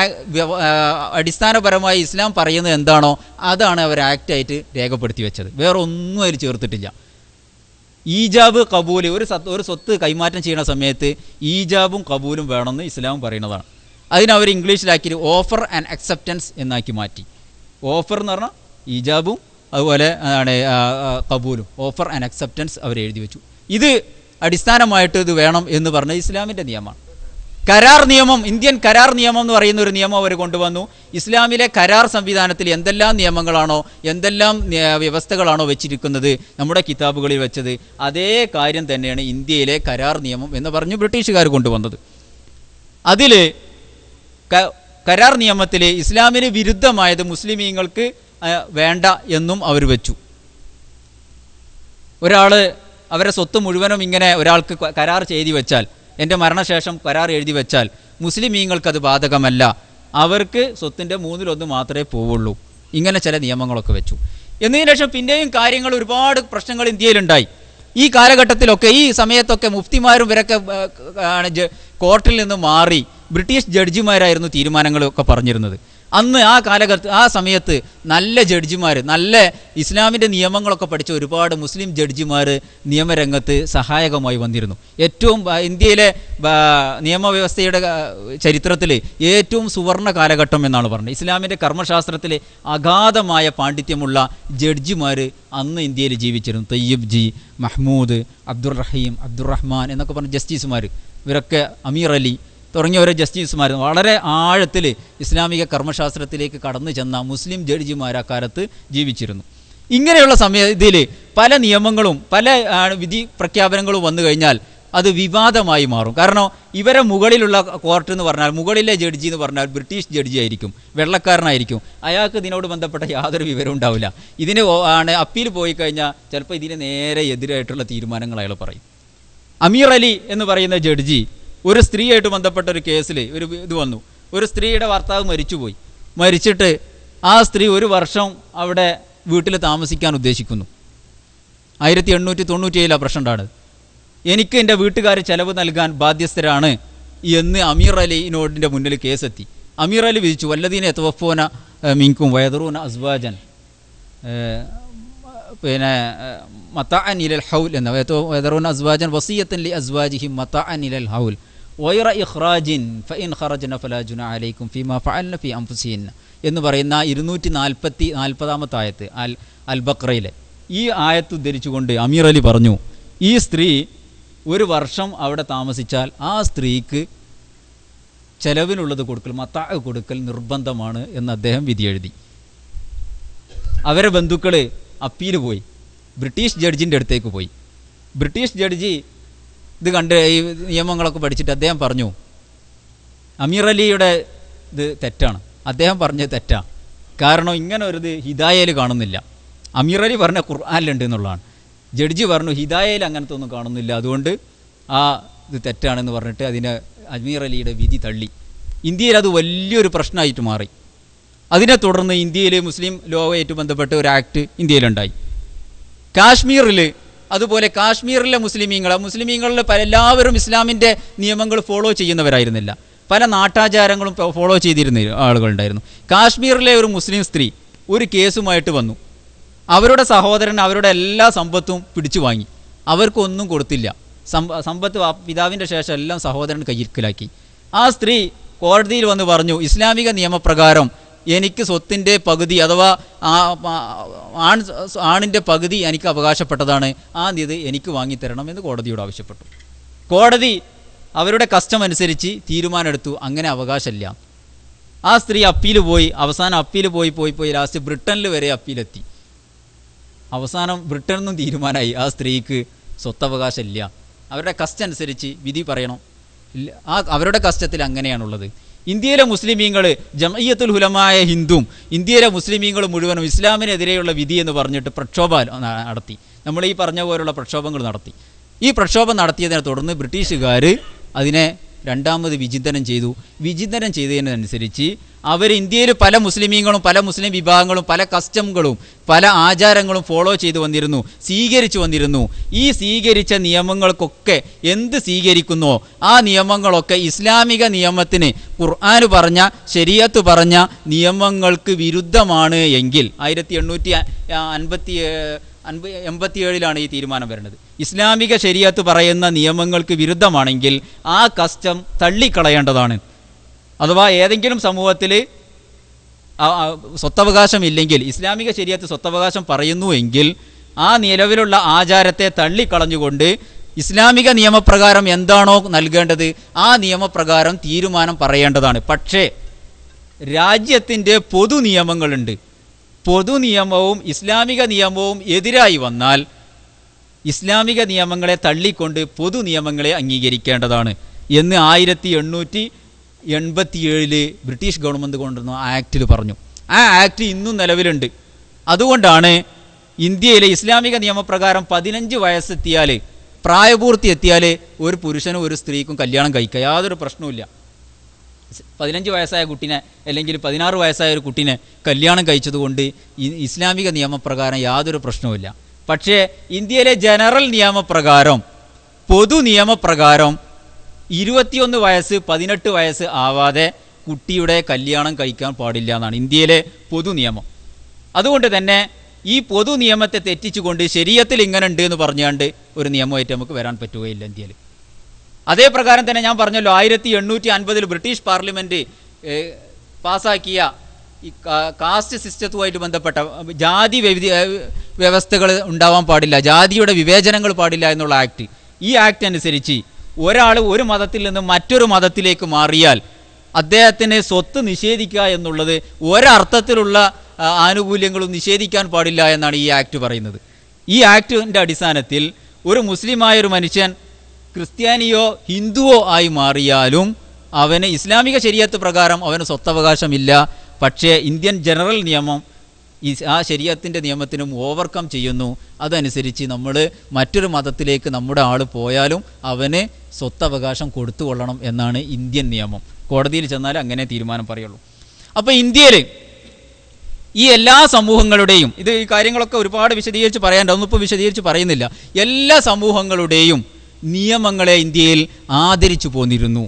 അടിസ്ഥാനപരമായി ഇസ്ലാം പറയുന്നത് എന്താണോ അതാണ് അവർ ആക്റ്റായിട്ട് രേഖപ്പെടുത്തി വെച്ചത്. വേറെ ഒന്നും അതിൽ ചേർത്തിട്ടില്ല. ഈജാബ് കബൂല്, ഒരു സത്ത് ഒരു സ്വത്ത് കൈമാറ്റം ചെയ്യുന്ന സമയത്ത് ഈജാബും കബൂലും വേണമെന്ന് ഇസ്ലാം പറയുന്നതാണ്. അതിനവർ ഇംഗ്ലീഷിലാക്കി ഓഫർ ആൻഡ് അക്സെപ്റ്റൻസ് എന്നാക്കി മാറ്റി. ഓഫർ എന്ന് പറഞ്ഞാൽ ഈജാബും അതുപോലെ ആണ് കബൂലും, ഓഫർ ആൻഡ് അക്സെപ്റ്റൻസ് അവർ എഴുതി വെച്ചു. ഇത് അടിസ്ഥാനമായിട്ട് ഇത് വേണം എന്ന് പറഞ്ഞ ഇസ്ലാമിൻ്റെ നിയമമാണ്. കരാർ നിയമം, ഇന്ത്യൻ കരാർ നിയമം എന്ന് പറയുന്ന ഒരു നിയമം അവർ കൊണ്ടുവന്നു. ഇസ്ലാമിലെ കരാർ സംവിധാനത്തിൽ എന്തെല്ലാം നിയമങ്ങളാണോ എന്തെല്ലാം വ്യവസ്ഥകളാണോ വെച്ചിരിക്കുന്നത് നമ്മുടെ കിതാബുകളിൽ വെച്ചത് അതേ കാര്യം തന്നെയാണ് ഇന്ത്യയിലെ കരാർ നിയമം എന്ന് പറഞ്ഞു ബ്രിട്ടീഷുകാർ കൊണ്ടുവന്നത്. അതിൽ കരാർ നിയമത്തിൽ ഇസ്ലാമിന് വിരുദ്ധമായത് മുസ്ലിമീങ്ങൾക്ക് വേണ്ട എന്നും അവർ വെച്ചു. ഒരാൾ അവരെ സ്വത്ത് മുഴുവനും ഇങ്ങനെ ഒരാൾക്ക് കരാർ ചെയ്തി വെച്ചാൽ, എൻ്റെ മരണശേഷം കരാർ എഴുതി വെച്ചാൽ മുസ്ലിമീങ്ങൾക്കത് ബാധകമല്ല, അവർക്ക് സ്വത്തിൻ്റെ മൂന്നിലൊന്ന് മാത്രമേ പോവുള്ളൂ. ഇങ്ങനെ ചില നിയമങ്ങളൊക്കെ വെച്ചു. എന്നതിന് ശേഷം പിന്നെയും കാര്യങ്ങൾ ഒരുപാട് പ്രശ്നങ്ങൾ ഇന്ത്യയിലുണ്ടായി. ഈ കാലഘട്ടത്തിലൊക്കെ ഈ സമയത്തൊക്കെ മുഫ്തിമാരും ഇവരൊക്കെ കോർട്ടിൽ നിന്ന് മാറി ബ്രിട്ടീഷ് ജഡ്ജിമാരായിരുന്നു തീരുമാനങ്ങളൊക്കെ പറഞ്ഞിരുന്നത്. അന്ന് ആ കാലഘട്ട ആ സമയത്ത് നല്ല ജഡ്ജിമാർ, നല്ല ഇസ്ലാമിൻ്റെ നിയമങ്ങളൊക്കെ പഠിച്ച ഒരുപാട് മുസ്ലിം ജഡ്ജിമാർ നിയമരംഗത്ത് സഹായകമായി വന്നിരുന്നു. ഏറ്റവും ഇന്ത്യയിലെ നിയമവ്യവസ്ഥയുടെ ചരിത്രത്തിൽ ഏറ്റവും സുവർണ കാലഘട്ടം എന്നാണ് പറഞ്ഞത്. ഇസ്ലാമിൻ്റെ കർമ്മശാസ്ത്രത്തിൽ അഗാധമായ പാണ്ഡിത്യമുള്ള ജഡ്ജിമാർ അന്ന് ഇന്ത്യയിൽ ജീവിച്ചിരുന്നു. തയ്യിബ് ജി, മഹ്മൂദ്, അബ്ദുറഹീം, അബ്ദുറഹ്മാൻ എന്നൊക്കെ പറഞ്ഞ ജസ്റ്റിസുമാർ, ഇവരൊക്കെ അമീർ അലി തുടങ്ങിയ ഓരോ ജസ്റ്റിസുമാർ വളരെ ആഴത്തിൽ ഇസ്ലാമിക കർമ്മശാസ്ത്രത്തിലേക്ക് കടന്നു ചെന്ന മുസ്ലിം ജഡ്ജിമാർ അക്കാലത്ത് ജീവിച്ചിരുന്നു. ഇങ്ങനെയുള്ള സമയ ഇതിൽ പല നിയമങ്ങളും പല വിധി പ്രഖ്യാപനങ്ങളും വന്നു കഴിഞ്ഞാൽ അത് വിവാദമായി മാറും. കാരണം ഇവരെ മുകളിലുള്ള കോർട്ട് എന്ന് പറഞ്ഞാൽ, മുകളിലെ ജഡ്ജി എന്ന് പറഞ്ഞാൽ ബ്രിട്ടീഷ് ജഡ്ജി ആയിരിക്കും, വെള്ളക്കാരനായിരിക്കും. അയാൾക്ക് ഇതിനോട് ബന്ധപ്പെട്ട യാതൊരു വിവരവും ഉണ്ടാവില്ല. ഇതിന് ആണ് അപ്പീൽ പോയി കഴിഞ്ഞാൽ ചിലപ്പോൾ ഇതിന് നേരെ എതിരായിട്ടുള്ള തീരുമാനങ്ങൾ അയാൾ പറയും. അമീർ അലി എന്ന് പറയുന്ന ജഡ്ജി ഒരു സ്ത്രീയായിട്ട് ബന്ധപ്പെട്ട ഒരു കേസിൽ ഒരു ഇത് വന്നു. ഒരു സ്ത്രീയുടെ ഭർത്താവ് മരിച്ചുപോയി. മരിച്ചിട്ട് ആ സ്ത്രീ ഒരു വർഷം അവിടെ വീട്ടിൽ താമസിക്കാൻ ഉദ്ദേശിക്കുന്നു. ആയിരത്തി എണ്ണൂറ്റി തൊണ്ണൂറ്റി ഏഴിലാണ് പ്രശ്നം ഉണ്ടാകുന്നത്. എനിക്ക് എൻ്റെ വീട്ടുകാർ ചെലവ് നൽകാൻ ബാധ്യസ്ഥരാണ് എന്ന് അമീർ അലിനോടിൻ്റെ മുന്നിൽ കേസെത്തി. അമീർ അലി വിധിച്ചു, വല്ലദീന യതവഫൂന മിൻകും വയദറൂന അസ്വാജൻ, പിന്നെ മതഅൻ ഇലൽ ഹൗൽ എന്ന വയദറൂന അസ്വാജൻ വസിയത്തൻ ലി അസ്വാജിഹിം മതഅൻ ഇലൽ ഹൗൽ വൈറ ഇഖ്റാജിൻ ഫഇൻ ഖറജ്ന ഫലാ ജുനാഹ അലൈക്കും ഫീമാ ഫഅൽന ഫീ അൻഫുസിഹിൻ എന്ന് പറയുന്ന ഇരുന്നൂറ്റി നാൽപ്പത്തി നാൽപ്പതാമത്തെ ആയത്ത് അൽ അൽ ബഖറയിലെ ഈ ആയത്ത് ഉദ്ധരിച്ചുകൊണ്ട് അമീർ അലി പറഞ്ഞു, ഈ സ്ത്രീ ഒരു വർഷം അവിടെ താമസിച്ചാൽ ആ സ്ത്രീക്ക് ചെലവിനുള്ളത് കൊടുക്കൽ മത്താ കൊടുക്കൽ നിർബന്ധമാണ് എന്ന് അദ്ദേഹം വിധി എഴുതി. അവരെ ബന്ധുക്കൾ അപ്പീൽ പോയി, ബ്രിട്ടീഷ് ജഡ്ജിൻ്റെ അടുത്തേക്ക് പോയി. ബ്രിട്ടീഷ് ജഡ്ജി ഇത് കണ്ട് ഈ നിയമങ്ങളൊക്കെ പഠിച്ചിട്ട് അദ്ദേഹം പറഞ്ഞു, അമീർ അലിയുടെ ഇത് തെറ്റാണ്, അദ്ദേഹം പറഞ്ഞത് തെറ്റാണ്. കാരണം ഇങ്ങനെ ഒരു ഇത് ഹിദായയിൽ കാണുന്നില്ല. അമീർ അലി പറഞ്ഞ ഖുർആനിലുണ്ട് എന്നുള്ളതാണ്. ജഡ്ജി പറഞ്ഞു ഹിദായയിൽ അങ്ങനത്തെ ഒന്നും കാണുന്നില്ല, അതുകൊണ്ട് ആ ഇത് തെറ്റാണെന്ന് പറഞ്ഞിട്ട് അതിനെ അമീർ അലിയുടെ വിധി തള്ളി. ഇന്ത്യയിൽ അത് വലിയൊരു പ്രശ്നമായിട്ട് മാറി. അതിനെ തുടർന്ന് ഇന്ത്യയിൽ മുസ്ലിം ലോയുമായിട്ട് ബന്ധപ്പെട്ട് ഒരു ആക്ട് ഇന്ത്യയിലുണ്ടായി. കാശ്മീരിൽ അതുപോലെ കാശ്മീരിലെ മുസ്ലിമീങ്ങൾ മുസ്ലിമീങ്ങളിൽ പല എല്ലാവരും ഇസ്ലാമിൻ്റെ നിയമങ്ങൾ ഫോളോ ചെയ്യുന്നവരായിരുന്നില്ല. പല നാട്ടാചാരങ്ങളും ഫോളോ ചെയ്തിരുന്ന ആളുകളുണ്ടായിരുന്നു. കാശ്മീരിലെ ഒരു മുസ്ലിം സ്ത്രീ ഒരു കേസുമായിട്ട് വന്നു. അവരുടെ സഹോദരൻ അവരുടെ എല്ലാ സമ്പത്തും പിടിച്ചു വാങ്ങി, അവർക്കൊന്നും കൊടുത്തില്ല. സമ്പത്ത് പിതാവിൻ്റെ ശേഷം എല്ലാം സഹോദരൻ കയ്യിലാക്കി. ആ സ്ത്രീ കോടതിയിൽ വന്ന് പറഞ്ഞു, ഇസ്ലാമിക നിയമപ്രകാരം എനിക്ക് സ്വത്തിൻ്റെ പകുതി അഥവാ ആൺ ആണിൻ്റെ പകുതി എനിക്ക് അവകാശപ്പെട്ടതാണ്, ആ ഇത് എനിക്ക് വാങ്ങിത്തരണം എന്ന് കോടതിയോട് ആവശ്യപ്പെട്ടു. കോടതി അവരുടെ കസ്റ്റം അനുസരിച്ച് തീരുമാനമെടുത്തു, അങ്ങനെ അവകാശമില്ല. ആ സ്ത്രീ അപ്പീൽ പോയി, അവസാനം അപ്പീൽ പോയി പോയി പോയി ലാസ്റ്റ് ബ്രിട്ടനിൽ വരെ അപ്പീലെത്തി. അവസാനം ബ്രിട്ടനിൽ നിന്നും തീരുമാനമായി ആ സ്ത്രീക്ക് സ്വത്തവകാശമില്ല. അവരുടെ കസ്റ്റ് അനുസരിച്ച് വിധി പറയണം. ആ അവരുടെ കസ്റ്റത്തിൽ അങ്ങനെയാണുള്ളത്. ഇന്ത്യയിലെ മുസ്ലിമീങ്ങൾ ജംഇയ്യത്തുൽ ഉലമായ ഹിന്ദുവും ഇന്ത്യയിലെ മുസ്ലിമീങ്ങൾ മുഴുവനും ഇസ്ലാമിനെതിരെയുള്ള വിധി എന്ന് പറഞ്ഞിട്ട് പ്രക്ഷോഭം നടത്തി. നമ്മൾ ഈ പറഞ്ഞ പോലുള്ള പ്രക്ഷോഭങ്ങൾ നടത്തി. ഈ പ്രക്ഷോഭം നടത്തിയതിനെ തുടർന്ന് ബ്രിട്ടീഷുകാർ അതിനെ രണ്ടാമത് വിചിന്തനം ചെയ്തു. വിചിന്തനം ചെയ്തതിനനുസരിച്ച് അവർ ഇന്ത്യയിൽ പല മുസ്ലിമീങ്ങളും പല മുസ്ലിം വിഭാഗങ്ങളും പല കസ്റ്റമുകളും പല ആചാരങ്ങളും ഫോളോ ചെയ്തു വന്നിരുന്നു, സ്വീകരിച്ചു വന്നിരുന്നു. ഈ സ്വീകരിച്ച നിയമങ്ങൾക്കൊക്കെ എന്ത് സ്വീകരിക്കുന്നോ ആ നിയമങ്ങളൊക്കെ ഇസ്ലാമിക നിയമത്തിന് ഖുർആൻ പറഞ്ഞ ശരീഅത്ത് പറഞ്ഞ നിയമങ്ങൾക്ക് വിരുദ്ധമാണ് എങ്കിൽ ആയിരത്തി എണ്ണൂറ്റി അൻപത്തി അൻപ എൺപത്തിയേഴിലാണ് ഈ തീരുമാനം വരുന്നത്. ഇസ്ലാമിക ശരീഅത്ത് പറയുന്ന നിയമങ്ങൾക്ക് വിരുദ്ധമാണെങ്കിൽ ആ കസ്റ്റം തള്ളിക്കളയേണ്ടതാണ്. അഥവാ ഏതെങ്കിലും സമൂഹത്തിൽ സ്വത്തവകാശം ഇല്ലെങ്കിൽ ഇസ്ലാമിക ശരീഅത്ത് സ്വത്തവകാശം പറയുന്നു എങ്കിൽ ആ നിലവിലുള്ള ആചാരത്തെ തള്ളിക്കളഞ്ഞുകൊണ്ട് ഇസ്ലാമിക നിയമപ്രകാരം എന്താണോ നൽകേണ്ടത് ആ നിയമപ്രകാരം തീരുമാനം പറയേണ്ടതാണ്. പക്ഷേ രാജ്യത്തിൻ്റെ പൊതു നിയമങ്ങളുണ്ട്. പൊതു നിയമവും ഇസ്ലാമിക നിയമവും എതിരായി വന്നാൽ ഇസ്ലാമിക നിയമങ്ങളെ തള്ളിക്കൊണ്ട് പൊതു നിയമങ്ങളെ അംഗീകരിക്കേണ്ടതാണ് എന്ന് ആയിരത്തി എണ്ണൂറ്റി എൺപത്തിയേഴില് ബ്രിട്ടീഷ് ഗവൺമെൻറ് കൊണ്ടുവന്ന ആക്റ്റിൽ പറഞ്ഞു. ആ ആക്ട് ഇന്നും നിലവിലുണ്ട്. അതുകൊണ്ടാണ് ഇന്ത്യയിലെ ഇസ്ലാമിക നിയമപ്രകാരം പതിനഞ്ച് വയസ്സെത്തിയാൽ പ്രായപൂർത്തി എത്തിയാൽ ഒരു പുരുഷനും ഒരു സ്ത്രീക്കും കല്യാണം കഴിക്കുക യാതൊരു പ്രശ്നവുമില്ല. പതിനഞ്ച് വയസ്സായ കുട്ടീനെ അല്ലെങ്കിൽ പതിനാറ് വയസ്സായ ഒരു കുട്ടീനെ കല്യാണം കഴിച്ചതുകൊണ്ട് ഇസ്ലാമിക നിയമപ്രകാരം യാതൊരു പ്രശ്നവുമില്ല. പക്ഷേ ഇന്ത്യയിലെ ജനറൽ നിയമപ്രകാരം പൊതു നിയമപ്രകാരം ഇരുപത്തിയൊന്ന് വയസ്സ് പതിനെട്ട് വയസ്സ് ആവാതെ കുട്ടിയുടെ കല്യാണം കഴിക്കാൻ പാടില്ല എന്നാണ് ഇന്ത്യയിലെ പൊതു നിയമം. അതുകൊണ്ട് തന്നെ ഈ പൊതു നിയമത്തെ തെറ്റിച്ചുകൊണ്ട് ശരീഅത്തിൽ ഇങ്ങനെ ഉണ്ട് എന്ന് പറഞ്ഞുകൊണ്ട് ഒരു നിയമമായിട്ട് നമുക്ക് വരാൻ പറ്റുകയില്ല ഇന്ത്യയിൽ. അതേ പ്രകാരം തന്നെ ഞാൻ പറഞ്ഞല്ലോ ആയിരത്തി എണ്ണൂറ്റി അൻപതിൽ ബ്രിട്ടീഷ് പാർലമെൻറ്റ് പാസ്സാക്കിയ ഈ കാസ്റ്റ് സിസ്റ്റത്തുമായിട്ട് ബന്ധപ്പെട്ട ജാതി വ്യവസ്ഥകൾ ഉണ്ടാവാൻ പാടില്ല, ജാതിയുടെ വിവേചനങ്ങൾ പാടില്ല എന്നുള്ള ആക്ട്. ഈ ആക്ട് അനുസരിച്ച് ഒരാൾ ഒരു മതത്തിൽ നിന്ന് മറ്റൊരു മതത്തിലേക്ക് മാറിയാൽ അദ്ദേഹത്തിന് സ്വത്ത് നിഷേധിക്കുക എന്നുള്ളത് ഒരർത്ഥത്തിലുള്ള ആനുകൂല്യങ്ങളും നിഷേധിക്കാൻ പാടില്ല എന്നാണ് ഈ ആക്ട് പറയുന്നത്. ഈ ആക്ടിൻ്റെ അടിസ്ഥാനത്തിൽ ഒരു മുസ്ലിമായൊരു മനുഷ്യൻ ക്രിസ്ത്യാനിയോ ഹിന്ദുവോ ആയി മാറിയാലും അവന് ഇസ്ലാമിക ശരീഅത്ത് പ്രകാരം അവന് സ്വത്തവകാശമില്ല. പക്ഷേ ഇന്ത്യൻ ജനറൽ നിയമം ഈ ആ ശരീഅത്തിൻ്റെ നിയമത്തിനും ഓവർകം ചെയ്യുന്നു. അതനുസരിച്ച് നമ്മൾ മറ്റൊരു മതത്തിലേക്ക് നമ്മുടെ ആൾ പോയാലും അവന് സ്വത്തവകാശം കൊടുത്തുകൊള്ളണം എന്നാണ് ഇന്ത്യൻ നിയമം. കോടതിയിൽ ചെന്നാൽ അങ്ങനെ തീരുമാനം പറയുള്ളൂ. അപ്പോൾ ഇന്ത്യയിൽ ഈ എല്ലാ സമൂഹങ്ങളുടെയും ഇത് ഈ കാര്യങ്ങളൊക്കെ ഒരുപാട് വിശദീകരിച്ച് പറയാനുണ്ട്, ഒന്നും ഇപ്പോൾ വിശദീകരിച്ച് പറയുന്നില്ല. എല്ലാ സമൂഹങ്ങളുടെയും നിയമങ്ങളെ ഇന്ത്യയിൽ ആദരിച്ചു പോന്നിരുന്നു.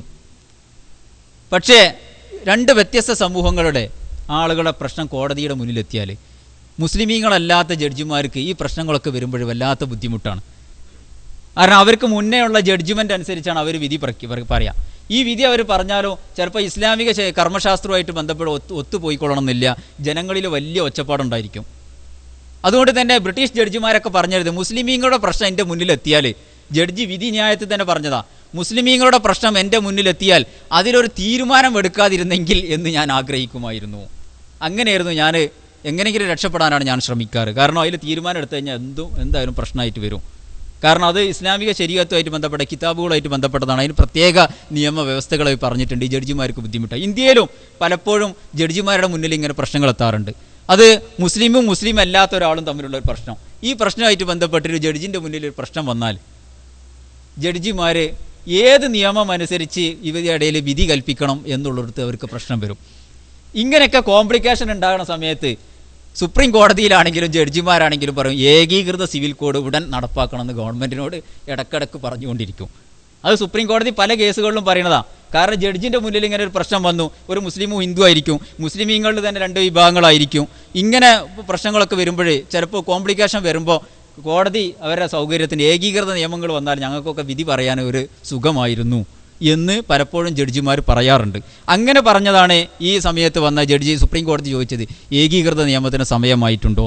പക്ഷേ രണ്ട് വ്യത്യസ്ത സമൂഹങ്ങളുടെ ആളുകളുടെ പ്രശ്നം കോടതിയുടെ മുന്നിലെത്തിയാൽ മുസ്ലിമീങ്ങളല്ലാത്ത ജഡ്ജിമാർക്ക് ഈ പ്രശ്നങ്ങളൊക്കെ വരുമ്പോൾ വല്ലാത്ത ബുദ്ധിമുട്ടാണ്. കാരണം അവർക്ക് മുന്നേ ഉള്ള ജഡ്ജ്മെൻ്റ് അനുസരിച്ചാണ് അവർ വിധി പറയാം. ഈ വിധി അവർ പറഞ്ഞാലോ ചിലപ്പോൾ ഇസ്ലാമിക കർമ്മശാസ്ത്രവുമായിട്ട് ബന്ധപ്പെട്ട് ഒത്തു ഒത്തുപോയിക്കൊള്ളണമെന്നില്ല, ജനങ്ങളിൽ വലിയ ഒച്ചപ്പാടുണ്ടായിരിക്കും. അതുകൊണ്ട് തന്നെ ബ്രിട്ടീഷ് ജഡ്ജിമാരൊക്കെ പറഞ്ഞത് മുസ്ലിമീങ്ങളുടെ പ്രശ്നം എൻ്റെ മുന്നിലെത്തിയാൽ, ജഡ്ജി വിധി ന്യായത്തിൽ തന്നെ പറഞ്ഞതാ, മുസ്ലിമീങ്ങളുടെ പ്രശ്നം എൻ്റെ മുന്നിലെത്തിയാൽ അതിലൊരു തീരുമാനം എടുക്കാതിരുന്നെങ്കിൽ എന്ന് ഞാൻ ആഗ്രഹിക്കുമായിരുന്നു. അങ്ങനെയായിരുന്നു ഞാൻ എങ്ങനെയെങ്കിലും രക്ഷപ്പെടാനാണ് ഞാൻ ശ്രമിക്കാറ്. കാരണം അതിൽ തീരുമാനം എടുത്തു കഴിഞ്ഞാൽ എന്തും എന്തായാലും പ്രശ്നമായിട്ട് വരും. കാരണം അത് ഇസ്ലാമിക ശരീഅത്തുമായിട്ട് ബന്ധപ്പെട്ട കിതാബുകളായിട്ട് ബന്ധപ്പെട്ടതാണ്. അതിന് പ്രത്യേക നിയമവ്യവസ്ഥകളായി പറഞ്ഞിട്ടുണ്ട്. ഈ ജഡ്ജിമാർക്ക് ബുദ്ധിമുട്ടാണ്. ഇന്ത്യയിലും പലപ്പോഴും ജഡ്ജിമാരുടെ മുന്നിൽ ഇങ്ങനെ പ്രശ്നങ്ങൾ എത്താറുണ്ട്. അത് മുസ്ലിമും മുസ്ലിം അല്ലാത്ത ഒരാളും തമ്മിലുള്ള ഒരു പ്രശ്നം. ഈ പ്രശ്നമായിട്ട് ബന്ധപ്പെട്ടൊരു ജഡ്ജിൻ്റെ മുന്നിൽ ഒരു പ്രശ്നം വന്നാൽ ജഡ്ജിമാർ ഏത് നിയമം അനുസരിച്ച് ഇവരുടെ ഇടയിൽ വിധി കൽപ്പിക്കണം എന്നുള്ളിടത്ത് അവർക്ക് പ്രശ്നം വരും. ഇങ്ങനെയൊക്കെ കോംപ്ലിക്കേഷൻ ഉണ്ടാകുന്ന സമയത്ത് സുപ്രീം കോടതിയിലാണെങ്കിലും ജഡ്ജിമാരാണെങ്കിലും പറയും ഏകീകൃത സിവിൽ കോഡ് ഉടൻ നടപ്പാക്കണമെന്ന് ഗവൺമെൻറ്റിനോട് ഇടക്കിടക്ക് പറഞ്ഞുകൊണ്ടിരിക്കും. അത് സുപ്രീം കോടതി പല കേസുകളിലും പറയുന്നതാണ്. കാരണം ജഡ്ജിൻ്റെ മുന്നിൽ ഇങ്ങനെ ഒരു പ്രശ്നം വന്നു, ഒരു മുസ്ലിമും ഹിന്ദു ആയിരിക്കും, മുസ്ലിമീങ്ങളിൽ തന്നെ രണ്ട് വിഭാഗങ്ങളായിരിക്കും. ഇങ്ങനെ പ്രശ്നങ്ങളൊക്കെ വരുമ്പോഴേ ചിലപ്പോൾ കോംപ്ലിക്കേഷൻ വരുമ്പോൾ കോടതി അവരുടെ സൗകര്യത്തിന് ഏകീകൃത നിയമങ്ങൾ വന്നാൽ ഞങ്ങൾക്കൊക്കെ വിധി പറയാൻ ഒരു സുഖമായിരുന്നു എന്ന് പലപ്പോഴും ജഡ്ജിമാർ പറയാറുണ്ട്. അങ്ങനെ പറഞ്ഞതാണ് ഈ സമയത്ത് വന്ന ജഡ്ജി സുപ്രീം കോടതി ചോദിച്ചത് ഏകീകൃത നിയമത്തിന് സമയമായിട്ടുണ്ടോ.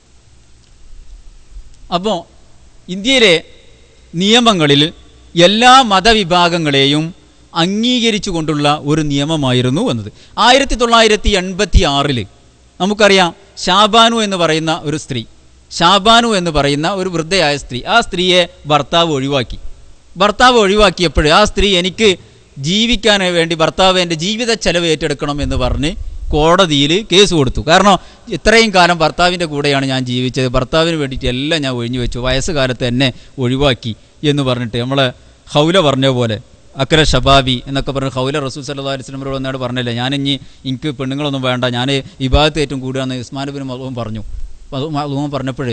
അപ്പോൾ ഇന്ത്യയിലെ നിയമങ്ങളിൽ എല്ലാ മതവിഭാഗങ്ങളെയും അംഗീകരിച്ചു കൊണ്ടുള്ള ഒരു നിയമമായിരുന്നു വന്നത്. ആയിരത്തി തൊള്ളായിരത്തി എൺപത്തി ആറിൽ നമുക്കറിയാം ഷാബാനു എന്ന് പറയുന്ന ഒരു സ്ത്രീ, ഷാബാനു എന്ന് പറയുന്ന ഒരു വൃദ്ധയായ സ്ത്രീ, ആ സ്ത്രീയെ ഭർത്താവ് ഒഴിവാക്കി. ഭർത്താവ് ഒഴിവാക്കിയപ്പോൾ ആ സ്ത്രീ എനിക്ക് ജീവിക്കാൻ വേണ്ടി ഭർത്താവ് എൻ്റെ ജീവിത ചെലവ് ഏറ്റെടുക്കണം എന്ന് പറഞ്ഞ് കോടതിയിൽ കേസ് കൊടുത്തു. കാരണം ഇത്രയും കാലം ഭർത്താവിൻ്റെ കൂടെയാണ് ഞാൻ ജീവിച്ചത്, ഭർത്താവിന് വേണ്ടിയിട്ട് എല്ലാം ഞാൻ ഒഴിഞ്ഞു വെച്ചു, വയസ്സുകാലത്ത് എന്നെ ഒഴിവാക്കി എന്ന് പറഞ്ഞിട്ട് നമ്മളെ ഹൗല പറഞ്ഞ പോലെ അക്ര ഷബാബി എന്നൊക്കെ പറഞ്ഞ് ഹൗല റസൂൽ സല്ലല്ലാഹു അലൈഹി വസല്ലം എന്നോട് പറഞ്ഞില്ലേ, ഞാനിനി എനിക്ക് പെണ്ണുങ്ങളൊന്നും വേണ്ട, ഞാൻ ഇബാദത്ത് ഏറ്റവും കൂടുകയെന്ന് ഉസ്മാൻ ഇബ്നു മദ്ഊൻ പറഞ്ഞു. മദ്ഊൻ പറഞ്ഞപ്പോഴേ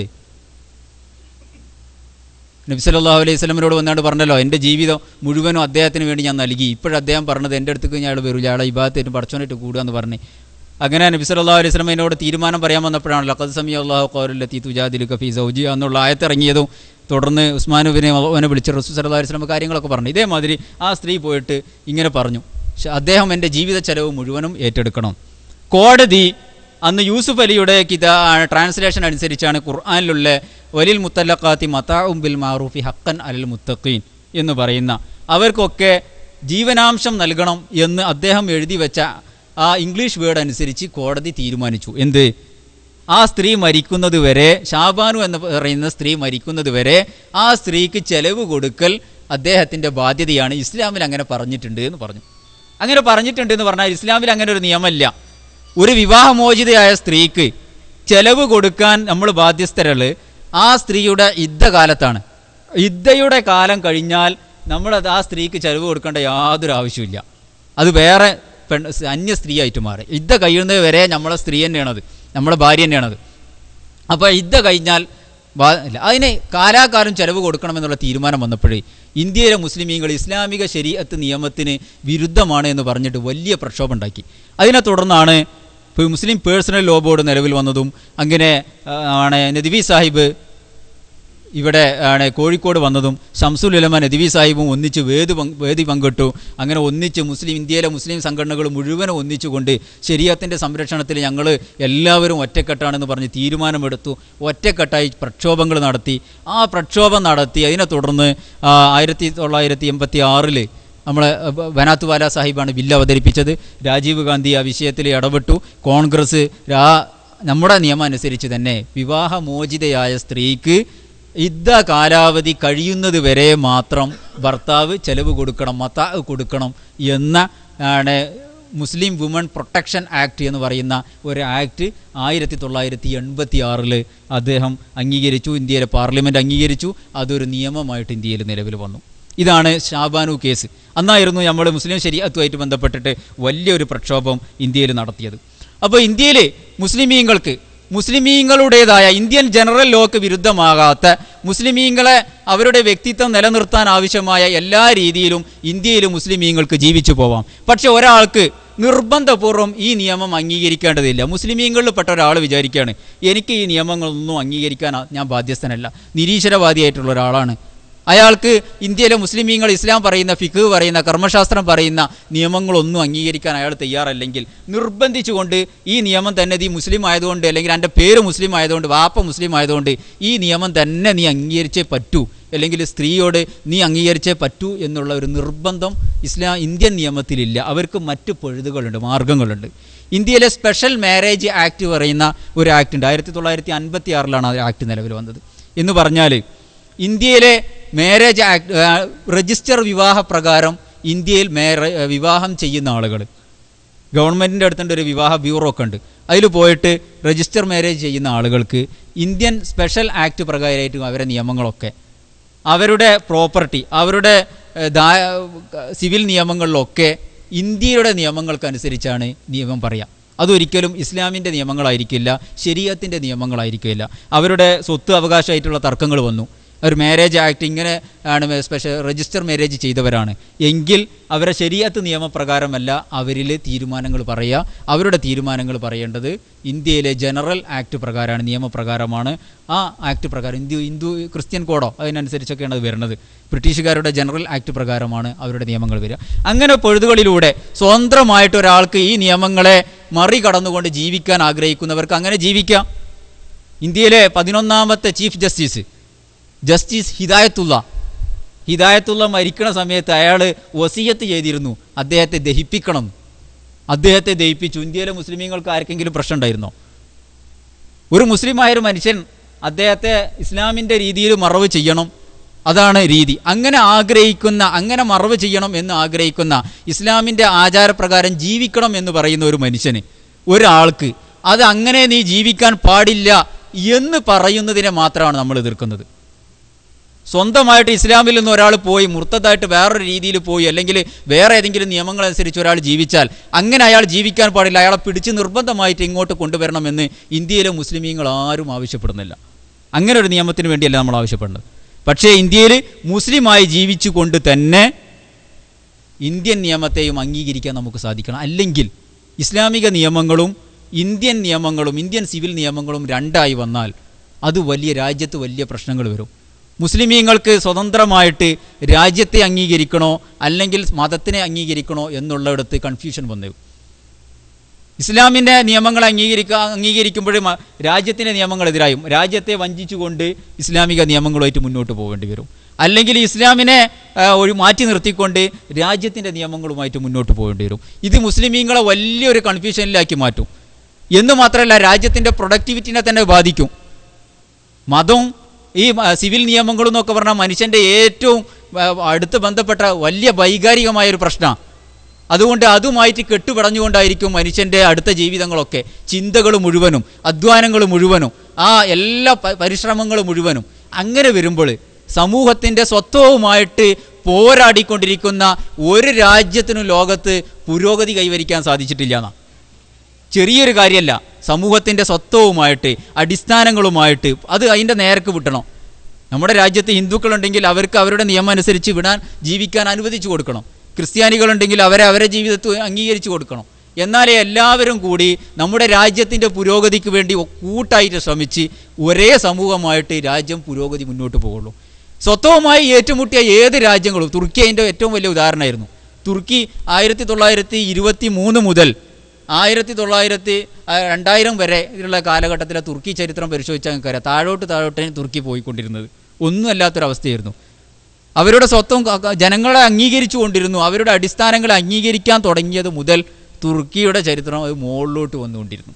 നബി സല്ലല്ലാഹു അലൈഹി വസല്ലമയോട് വന്നാണ്ട് പറഞ്ഞല്ലോ എൻ്റെ ജീവിതം മുഴുവനും അദ്ദേഹത്തിന് വേണ്ടി ഞാൻ നൽകി, ഇപ്പോഴും അദ്ദേഹം പറഞ്ഞത് എൻ്റെ അടുത്തേക്ക് ഞാൻ വരില്ല, അയാളെ ഇബാദത്തേറ്റും പടച്ചോനായിട്ട് കൂടുക എന്ന് പറഞ്ഞ്. അങ്ങനെ നബി സല്ലല്ലാഹു അലൈഹി വസല്ലം എന്നോട് തീരുമാനം പറയാൻ വന്നപ്പോഴാണ് ലഖദ് സമിഅ അല്ലാഹു ഖൗലല്ലതി തുജാദിലുക ഫീ സൗജിഹ എന്നുള്ള ആയത്ത് ഇറങ്ങിയതും തുടർന്ന് ഉസ്മാനുവിനെ അവനെ വിളിച്ച് റസൂൽ സല്ലല്ലാഹു അലൈഹി വസല്ലം കാര്യങ്ങളൊക്കെ പറഞ്ഞു. ഇതേമാതിരി ആ സ്ത്രീ പോയിട്ട് ഇങ്ങനെ പറഞ്ഞു, അദ്ദേഹം എൻ്റെ ജീവിത ചെലവ് മുഴുവനും ഏറ്റെടുക്കണം. കോടതി അന്ന് യൂസുഫ് അലിയുടെ കിതാ ട്രാൻസ്ലേഷൻ അനുസരിച്ചാണ് ഖുർആനിലുള്ള വലിൽ മുത്തല്ലഖാത്തി മതാഉം ബിൽ മാറൂഫി ഹഖൻ അലൽ മുത്തഖീൻ എന്ന് പറയുന്ന അവർക്കൊക്കെ ജീവനാംശം നൽകണം എന്ന് അദ്ദേഹം എഴുതി വെച്ച ആ ഇംഗ്ലീഷ് വേർഡ് അനുസരിച്ച് കോടതി തീരുമാനിച്ചു. എന്ത്? ആ സ്ത്രീ മരിക്കുന്നത് വരെ, ഷാബാനു എന്ന് പറയുന്ന സ്ത്രീ മരിക്കുന്നത് വരെ ആ സ്ത്രീക്ക് ചെലവ് കൊടുക്കൽ അദ്ദേഹത്തിൻ്റെ ബാധ്യതയാണ്. ഇസ്ലാമിൽ അങ്ങനെ പറഞ്ഞിട്ടുണ്ട് എന്ന് പറഞ്ഞു. അങ്ങനെ പറഞ്ഞിട്ടുണ്ട് എന്ന് പറഞ്ഞാൽ ഇസ്ലാമിൽ അങ്ങനെ ഒരു നിയമമില്ല. ഒരു വിവാഹമോചിതയായ സ്ത്രീക്ക് ചെലവ് കൊടുക്കാൻ നമ്മൾ ബാധ്യസ്ഥരൾ ആ സ്ത്രീയുടെ ഇദ്ദ കാലത്താണ്. ഇദ്ദയുടെ കാലം കഴിഞ്ഞാൽ നമ്മളത് ആ സ്ത്രീക്ക് ചെലവ് കൊടുക്കേണ്ട യാതൊരു ആവശ്യമില്ല. അത് വേറെ പെൺ അന്യ സ്ത്രീ ആയിട്ട് മാറി. ഇദ്ദ കഴിയുന്നത് വരെ നമ്മളെ സ്ത്രീ തന്നെയാണത്, നമ്മളെ ഭാര്യ തന്നെയാണത്. അപ്പോൾ ഇദ്ദ കഴിഞ്ഞാൽ അതിന് കാലാകാലം ചെലവ് കൊടുക്കണമെന്നുള്ള തീരുമാനം വന്നപ്പോഴേ ഇന്ത്യയിലെ മുസ്ലിമീങ്ങൾ ഇസ്ലാമിക ശരീഅത്ത് നിയമത്തിന് വിരുദ്ധമാണ് എന്ന് പറഞ്ഞിട്ട് വലിയ പ്രക്ഷോഭം ഉണ്ടാക്കി. അതിനെ തുടർന്നാണ് ഇപ്പോൾ മുസ്ലിം പേഴ്സണൽ ലോ ബോർഡ് നിലവിൽ വന്നതും അങ്ങനെ ആണ് നദ്വി സാഹിബ് ഇവിടെ ആണ് കോഴിക്കോട് വന്നതും ശംസുൽ ഉലമ നദ്വി സാഹിബും ഒന്നിച്ച് വേദി വേദി പങ്കിട്ടു. അങ്ങനെ ഒന്നിച്ച് മുസ്ലിം ഇന്ത്യയിലെ മുസ്ലിം സംഘടനകൾ മുഴുവനും ഒന്നിച്ചുകൊണ്ട് ശരീഅത്തിൻ്റെ സംരക്ഷണത്തിൽ ഞങ്ങൾ എല്ലാവരും ഒറ്റക്കെട്ടാണെന്ന് പറഞ്ഞ് തീരുമാനമെടുത്തു. ഒറ്റക്കെട്ടായി പ്രക്ഷോഭങ്ങൾ നടത്തി. ആ പ്രക്ഷോഭം നടത്തി അതിനെ തുടർന്ന് ആയിരത്തി തൊള്ളായിരത്തി എൺപത്തി ആറിൽ നമ്മളെ വനാത്തുവാല സാഹിബാണ് ബില്ല് അവതരിപ്പിച്ചത്. രാജീവ് ഗാന്ധി ആ വിഷയത്തിൽ ഇടപെട്ടു. കോൺഗ്രസ് ആ നമ്മുടെ നിയമം അനുസരിച്ച് തന്നെ വിവാഹമോചിതയായ സ്ത്രീക്ക് ഇദ്ദ കാലാവധി കഴിയുന്നത് വരെ മാത്രം ഭർത്താവ് ചെലവ് കൊടുക്കണം, മത കൊടുക്കണം എന്ന ആണ് മുസ്ലിം വുമൺ പ്രൊട്ടക്ഷൻ ആക്ട് എന്ന് പറയുന്ന ഒരു ആക്ട് ആയിരത്തി തൊള്ളായിരത്തി എൺപത്തി ആറിൽ അദ്ദേഹം അംഗീകരിച്ചു. ഇന്ത്യയിലെ പാർലമെൻറ്റ് അംഗീകരിച്ചു. അതൊരു നിയമമായിട്ട് ഇന്ത്യയിൽ നിലവിൽ വന്നു. ഇതാണ് ഷാബാനു കേസ്. അന്നായിരുന്നു നമ്മൾ മുസ്ലിം ശരീഅത്തുമായിട്ട് ബന്ധപ്പെട്ടിട്ട് വലിയൊരു പ്രക്ഷോഭം ഇന്ത്യയിൽ നടത്തിയത്. അപ്പോൾ ഇന്ത്യയിൽ മുസ്ലിമീങ്ങൾക്ക് മുസ്ലിമീങ്ങളുടേതായ ഇന്ത്യൻ ജനറൽ ലോക്ക് വിരുദ്ധമാകാത്ത മുസ്ലിമീങ്ങളെ അവരുടെ വ്യക്തിത്വം നിലനിർത്താൻ ആവശ്യമായ എല്ലാ രീതിയിലും ഇന്ത്യയിൽ മുസ്ലിമീങ്ങൾക്ക് ജീവിച്ചു പോവാം. പക്ഷെ ഒരാൾക്ക് നിർബന്ധപൂർവ്വം ഈ നിയമം അംഗീകരിക്കേണ്ടതില്ല. മുസ്ലിമീങ്ങളിൽ പെട്ട ഒരാൾ വിചാരിക്കുകയാണ് എനിക്ക് ഈ നിയമങ്ങളൊന്നും അംഗീകരിക്കാൻ ഞാൻ ബാധ്യസ്ഥനല്ല, നിരീശ്വരവാദിയായിട്ടുള്ള ഒരാളാണ്. അയാൾക്ക് ഇന്ത്യയിലെ മുസ്ലിമീങ്ങൾ ഇസ്ലാം പറയുന്ന, ഫിഖ് പറയുന്ന, കർമ്മശാസ്ത്രം പറയുന്ന നിയമങ്ങളൊന്നും അംഗീകരിക്കാൻ അയാൾ തയ്യാറല്ലെങ്കിൽ നിർബന്ധിച്ചുകൊണ്ട് ഈ നിയമം തന്നെ നീ മുസ്ലിം ആയതുകൊണ്ട്, അല്ലെങ്കിൽ എൻ്റെ പേര് മുസ്ലിം ആയതുകൊണ്ട്, വാപ്പ മുസ്ലിം ആയതുകൊണ്ട് ഈ നിയമം തന്നെ നീ അംഗീകരിച്ചേ പറ്റൂ, അല്ലെങ്കിൽ സ്ത്രീയോട് നീ അംഗീകരിച്ചേ പറ്റൂ എന്നുള്ള ഒരു നിർബന്ധം ഇസ്ലാം ഇന്ത്യൻ നിയമത്തിലില്ല. അവർക്ക് മറ്റ് പഴുതുകളുണ്ട്, മാർഗങ്ങളുണ്ട്. ഇന്ത്യയിലെ സ്പെഷ്യൽ മാരേജ് ആക്ട് പറയുന്ന ഒരു ആക്ട് ഉണ്ട്. ആയിരത്തി തൊള്ളായിരത്തി അൻപത്തി ആറിലാണ് ആ ആക്ട് നിലവിൽ വന്നത്. എന്ന് പറഞ്ഞാൽ ഇന്ത്യയിലെ മാരേജ് ആക്ട്, രജിസ്റ്റർ വിവാഹ പ്രകാരം ഇന്ത്യയിൽ മാരേ വിവാഹം ചെയ്യുന്ന ആളുകൾ, ഗവൺമെൻറ്റിൻ്റെ അടുത്തുണ്ട് ഒരു വിവാഹ ബ്യൂറോ ഒക്കെ ഉണ്ട്, അതിൽ പോയിട്ട് രജിസ്റ്റർ മാരേജ് ചെയ്യുന്ന ആളുകൾക്ക് ഇന്ത്യൻ സ്പെഷ്യൽ ആക്ട് പ്രകാരമായിട്ടും അവരുടെ നിയമങ്ങളൊക്കെ, അവരുടെ പ്രോപ്പർട്ടി, അവരുടെ സിവിൽ നിയമങ്ങളിലൊക്കെ ഇന്ത്യയുടെ നിയമങ്ങൾക്കനുസരിച്ചാണ് നിയമം പറയുക. അതൊരിക്കലും ഇസ്ലാമിൻ്റെ നിയമങ്ങളായിരിക്കില്ല, ശരീഅത്തിൻ്റെ നിയമങ്ങളായിരിക്കില്ല. അവരുടെ സ്വത്ത് അവകാശമായിട്ടുള്ള തർക്കങ്ങൾ വന്നു, ഒരു മാരേജ് ആക്ട് ഇങ്ങനെ ആണ് സ്പെഷ്യൽ രജിസ്റ്റർ മാരേജ് ചെയ്തവരാണ് എങ്കിൽ അവരെ ശരീഅത്ത് നിയമപ്രകാരമല്ല അവരിൽ തീരുമാനങ്ങൾ പറയുക. അവരുടെ തീരുമാനങ്ങൾ പറയേണ്ടത് ഇന്ത്യയിലെ ജനറൽ ആക്ട് പ്രകാരമാണ്, നിയമപ്രകാരമാണ്. ആ ആക്ട് പ്രകാരം ഹിന്ദു ഹിന്ദു ക്രിസ്ത്യൻ കോഡോ അതിനനുസരിച്ചൊക്കെയാണ് അത് വരുന്നത്. ബ്രിട്ടീഷുകാരുടെ ജനറൽ ആക്ട് പ്രകാരമാണ് അവരുടെ നിയമങ്ങൾ വരിക. അങ്ങനെ പൊഴുതുകളിലൂടെ സ്വതന്ത്രമായിട്ട് ഒരാൾക്ക് ഈ നിയമങ്ങളെ മറികടന്നുകൊണ്ട് ജീവിക്കാൻ ആഗ്രഹിക്കുന്നവർക്ക് അങ്ങനെ ജീവിക്കാം. ഇന്ത്യയിലെ പതിനൊന്നാമത്തെ chief justice justice Hidayatullah Hidayatullah മരിക്കണ സമയത്ത് അയാൾ വസിയത്ത് ചെയ്തിരുന്നു അദ്ദേഹത്തെ ദഹിപ്പിക്കണം. അദ്ദേഹത്തെ ദഹിപ്പിച്ചു. ഇന്ത്യയിലെ മുസ്ലിമീങ്ങൾക്ക് ആർക്കെങ്കിലും പ്രശ്നം ഉണ്ടായിരുന്നോ? ഒരു മുസ്ലിമായൊരു മനുഷ്യൻ അദ്ദേഹത്തെ ഇസ്ലാമിൻ്റെ രീതിയിൽ മറവ് ചെയ്യണം, അതാണ് രീതി. അങ്ങനെ ആഗ്രഹിക്കുന്ന, അങ്ങനെ മറവ് ചെയ്യണം എന്ന് ആഗ്രഹിക്കുന്ന, ഇസ്ലാമിൻ്റെ ആചാരപ്രകാരം ജീവിക്കണം എന്ന് പറയുന്ന ഒരു മനുഷ്യന്, ഒരാൾക്ക് അത് അങ്ങനെ നീ ജീവിക്കാൻ പാടില്ല എന്ന് പറയുന്നതിനെ മാത്രമാണ് നമ്മൾ എതിർക്കുന്നത്. സ്വന്തമായിട്ട് ഇസ്ലാമിൽ നിന്ന് ഒരാൾ പോയി മുർത്തദായിട്ട് വേറൊരു രീതിയിൽ പോയി, അല്ലെങ്കിൽ വേറെ ഏതെങ്കിലും നിയമങ്ങളനുസരിച്ച് ഒരാൾ ജീവിച്ചാൽ അങ്ങനെ അയാൾ ജീവിക്കാൻ പാടില്ല, അയാളെ പിടിച്ച് നിർബന്ധമായിട്ട് ഇങ്ങോട്ട് കൊണ്ടുവരണമെന്ന് ഇന്ത്യയിലെ മുസ്ലിമീങ്ങൾ ആരും ആവശ്യപ്പെടുന്നില്ല. അങ്ങനെ ഒരു നിയമത്തിന് വേണ്ടിയല്ല നമ്മൾ ആവശ്യപ്പെടുന്നത്. പക്ഷേ ഇന്ത്യയിൽ മുസ്ലിമായി ജീവിച്ചു കൊണ്ട് തന്നെ ഇന്ത്യൻ നിയമത്തെയും അംഗീകരിക്കാൻ നമുക്ക് സാധിക്കണം. അല്ലെങ്കിൽ ഇസ്ലാമിക നിയമങ്ങളും ഇന്ത്യൻ നിയമങ്ങളും ഇന്ത്യൻ സിവിൽ നിയമങ്ങളും രണ്ടായി വന്നാൽ അത് വലിയ രാജ്യത്ത് വലിയ പ്രശ്നങ്ങൾ വരും. മുസ്ലിമീങ്ങൾക്ക് സ്വതന്ത്രമായിട്ട് രാജ്യത്തെ അംഗീകരിക്കണോ അല്ലെങ്കിൽ മതത്തിനെ അംഗീകരിക്കണോ എന്നുള്ളിടത്ത് കൺഫ്യൂഷൻ വന്നു. ഇസ്ലാമിൻ്റെ നിയമങ്ങൾ അംഗീകരിക്കുക അംഗീകരിക്കുമ്പോഴും രാജ്യത്തിൻ്റെ നിയമങ്ങളെതിരായും രാജ്യത്തെ വഞ്ചിച്ചുകൊണ്ട് ഇസ്ലാമിക നിയമങ്ങളുമായിട്ട് മുന്നോട്ട് പോകേണ്ടി വരും. അല്ലെങ്കിൽ ഇസ്ലാമിനെ ഒരു മാറ്റി നിർത്തിക്കൊണ്ട് രാജ്യത്തിൻ്റെ നിയമങ്ങളുമായിട്ട് മുന്നോട്ട് പോകേണ്ടി വരും. ഇത് മുസ്ലിമീങ്ങളെ വലിയൊരു കൺഫ്യൂഷനിലാക്കി മാറ്റും. എന്ന് മാത്രമല്ല രാജ്യത്തിൻ്റെ പ്രൊഡക്ടിവിറ്റിനെ തന്നെ ബാധിക്കും. മതവും ഈ സിവിൽ നിയമങ്ങളും എന്നൊക്കെ പറഞ്ഞാൽ മനുഷ്യൻ്റെ ഏറ്റവും അടുത്ത് ബന്ധപ്പെട്ട വലിയ വൈകാരികമായൊരു പ്രശ്നമാണ്. അതുകൊണ്ട് അതുമായിട്ട് കെട്ടുപടഞ്ഞുകൊണ്ടായിരിക്കും മനുഷ്യൻ്റെ അടുത്ത ജീവിതങ്ങളൊക്കെ, ചിന്തകൾ മുഴുവനും, അധ്വാനങ്ങൾ മുഴുവനും, ആ എല്ലാ പരിശ്രമങ്ങൾ മുഴുവനും. അങ്ങനെ വരുമ്പോൾ സമൂഹത്തിൻ്റെ സ്വത്വവുമായിട്ട് പോരാടിക്കൊണ്ടിരിക്കുന്ന ഒരു രാജ്യത്തിനും ലോകത്ത് പുരോഗതി കൈവരിക്കാൻ സാധിച്ചിട്ടില്ല എന്നാണ്. ചെറിയൊരു കാര്യമല്ല. സമൂഹത്തിൻ്റെ സ്വത്വവുമായിട്ട് അടിസ്ഥാനങ്ങളുമായിട്ട് അത് അതിൻ്റെ നേർക്ക് വിട്ടണം. നമ്മുടെ രാജ്യത്ത് ഹിന്ദുക്കളുണ്ടെങ്കിൽ അവർക്ക് അവരുടെ നിയമം അനുസരിച്ച് വിടാൻ ജീവിക്കാൻ അനുവദിച്ചു കൊടുക്കണം. ക്രിസ്ത്യാനികളുണ്ടെങ്കിൽ അവരെ അവരെ ജീവിതത്തിൽ അംഗീകരിച്ചു കൊടുക്കണം. എന്നാലേ എല്ലാവരും കൂടി നമ്മുടെ രാജ്യത്തിൻ്റെ പുരോഗതിക്ക് വേണ്ടി കൂട്ടായിട്ട് ശ്രമിച്ച് ഒരേ സമൂഹമായിട്ട് രാജ്യം പുരോഗതി മുന്നോട്ട് പോകുള്ളൂ. സ്വത്വവുമായി ഏറ്റുമുട്ടിയ ഏത് രാജ്യങ്ങളും, തുർക്കി അതിൻ്റെ ഏറ്റവും വലിയ ഉദാഹരണമായിരുന്നു. തുർക്കി ആയിരത്തി തൊള്ളായിരത്തി ഇരുപത്തി മൂന്ന് മുതൽ ആയിരത്തി തൊള്ളായിരത്തി രണ്ടായിരം വരെ ഉള്ള കാലഘട്ടത്തിലെ തുർക്കി ചരിത്രം പരിശോധിച്ചാൽ നമുക്കറിയാം, താഴോട്ട് താഴോട്ടാണ് തുർക്കി പോയിക്കൊണ്ടിരുന്നത്. ഒന്നും അല്ലാത്തൊരവസ്ഥയായിരുന്നു. അവരുടെ സ്വത്വം ജനങ്ങളെ അംഗീകരിച്ചു കൊണ്ടിരുന്നു. അവരുടെ അടിസ്ഥാനങ്ങളെ അംഗീകരിക്കാൻ തുടങ്ങിയത് മുതൽ തുർക്കിയുടെ ചരിത്രം അത് മുകളിലോട്ട് വന്നുകൊണ്ടിരുന്നു.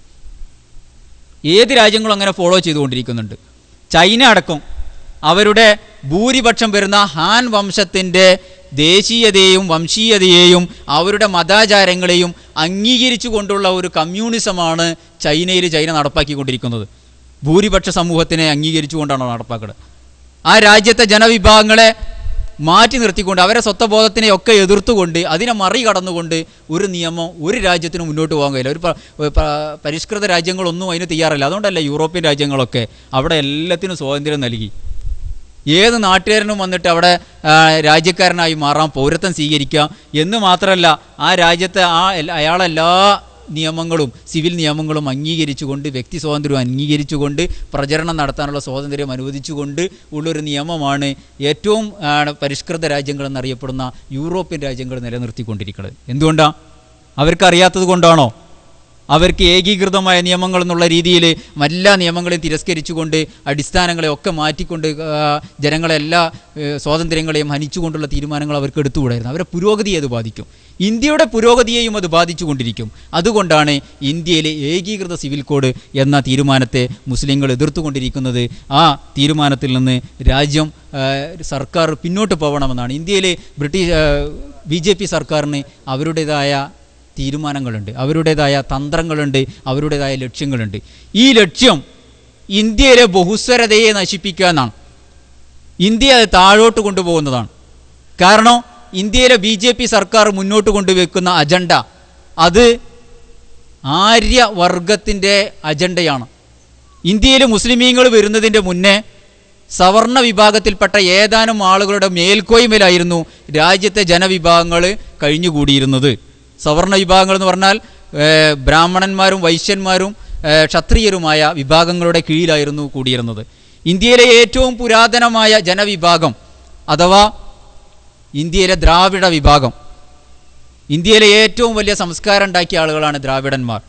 ഏത് രാജ്യങ്ങളും അങ്ങനെ ഫോളോ ചെയ്തുകൊണ്ടിരിക്കുന്നുണ്ട്. ചൈന അടക്കം അവരുടെ ഭൂരിപക്ഷം വരുന്ന ഹാൻ വംശത്തിൻ്റെ ദേശീയതയെയും വംശീയതയെയും അവരുടെ മതാചാരങ്ങളെയും അംഗീകരിച്ചു കൊണ്ടുള്ള ഒരു കമ്മ്യൂണിസമാണ് ചൈനയിൽ ചൈന നടപ്പാക്കിക്കൊണ്ടിരിക്കുന്നത്. ഭൂരിപക്ഷ സമൂഹത്തിനെ അംഗീകരിച്ചു കൊണ്ടാണ് നടപ്പാക്കുന്നത്. ആ രാജ്യത്തെ ജനവിഭാഗങ്ങളെ മാറ്റി നിർത്തിക്കൊണ്ട് അവരെ സ്വത്വബോധത്തിനെയൊക്കെ എതിർത്തുകൊണ്ട് അതിനെ മറികടന്നുകൊണ്ട് ഒരു നിയമം ഒരു രാജ്യത്തിന് മുന്നോട്ട് പോകാൻ കഴിയില്ല. ഒരു പരിഷ്കൃത രാജ്യങ്ങളൊന്നും അതിന് തയ്യാറല്ല. അതുകൊണ്ടല്ല യൂറോപ്യൻ രാജ്യങ്ങളൊക്കെ അവിടെ എല്ലാത്തിനും സ്വാതന്ത്ര്യം നൽകി. ഏത് നാട്ടുകാരനും വന്നിട്ട് അവിടെ രാജ്യക്കാരനായി മാറാം, പൗരത്വം സ്വീകരിക്കാം എന്ന് മാത്രമല്ല ആ രാജ്യത്തെ ആ അയാളെല്ലാ നിയമങ്ങളും സിവിൽ നിയമങ്ങളും അംഗീകരിച്ചുകൊണ്ട് വ്യക്തി സ്വാതന്ത്ര്യം അംഗീകരിച്ചുകൊണ്ട് പ്രചരണം നടത്താനുള്ള സ്വാതന്ത്ര്യം അനുവദിച്ചുകൊണ്ട് ഉള്ളൊരു നിയമമാണ് ഏറ്റവും പരിഷ്കൃത രാജ്യങ്ങളെന്നറിയപ്പെടുന്ന യൂറോപ്യൻ രാജ്യങ്ങൾ നിലനിർത്തിക്കൊണ്ടിരിക്കുന്നത്. എന്തുകൊണ്ടാണ്? അവർക്കറിയാത്തത് കൊണ്ടാണോ? അവർക്ക് ഏകീകൃതമായ നിയമങ്ങൾ എന്നുള്ള രീതിയിൽ എല്ലാ നിയമങ്ങളെയും തിരസ്കരിച്ചുകൊണ്ട് അടിസ്ഥാനങ്ങളെ ഒക്കെ മാറ്റിക്കൊണ്ട് ജനങ്ങളെല്ലാ സ്വാതന്ത്ര്യങ്ങളെയും ഹനിച്ചുകൊണ്ടുള്ള തീരുമാനങ്ങൾ അവർക്ക് എടുത്തുകൂടായിരുന്നു. അവരെ പുരോഗതിയെ അത് ബാധിക്കും, ഇന്ത്യയുടെ പുരോഗതിയെയും അത് ബാധിച്ചു കൊണ്ടിരിക്കും. അതുകൊണ്ടാണ് ഇന്ത്യയിലെ ഏകീകൃത സിവിൽ കോഡ് എന്ന തീരുമാനത്തെ മുസ്ലിങ്ങൾ എതിർത്തുകൊണ്ടിരിക്കുന്നത്. ആ തീരുമാനത്തിൽ നിന്ന് രാജ്യം സർക്കാർ പിന്നോട്ട് പോകണമെന്നാണ്. ഇന്ത്യയിലെ ബ്രിട്ടീഷ് ബി ജെ പി സർക്കാരിന് അവരുടേതായ തീരുമാനങ്ങളുണ്ട്, അവരുടേതായ തന്ത്രങ്ങളുണ്ട്, അവരുടേതായ ലക്ഷ്യങ്ങളുണ്ട്. ഈ ലക്ഷ്യം ഇന്ത്യയിലെ ബഹുസ്വരതയെ നശിപ്പിക്കുക എന്നാണ്. ഇന്ത്യ അത് താഴോട്ട് കൊണ്ടുപോകുന്നതാണ്. കാരണം ഇന്ത്യയിലെ ബി ജെ പി സർക്കാർ മുന്നോട്ട് കൊണ്ടുവെക്കുന്ന അജണ്ട അത് ആര്യവർഗത്തിൻ്റെ അജണ്ടയാണ്. ഇന്ത്യയിൽ മുസ്ലിമീങ്ങൾ വരുന്നതിൻ്റെ മുന്നേ സവർണ വിഭാഗത്തിൽപ്പെട്ട ഏതാനും ആളുകളുടെ മേൽക്കോയ്മയിലായിരുന്നു രാജ്യത്തെ ജനവിഭാഗങ്ങൾ കഴിഞ്ഞുകൂടിയിരുന്നത്. സവർണ വിഭാഗങ്ങൾ എന്ന് പറഞ്ഞാൽ ബ്രാഹ്മണന്മാരും വൈശ്യന്മാരും ക്ഷത്രിയരുമായ വിഭാഗങ്ങളുടെ കീഴിലായിരുന്നു കൂടിയിരുന്നത്. ഇന്ത്യയിലെ ഏറ്റവും പുരാതനമായ ജനവിഭാഗം അഥവാ ഇന്ത്യയിലെ ദ്രാവിഡ വിഭാഗം, ഇന്ത്യയിലെ ഏറ്റവും വലിയ സംസ്കാരം ഉണ്ടാക്കിയ ആളുകളാണ് ദ്രാവിഡന്മാർ.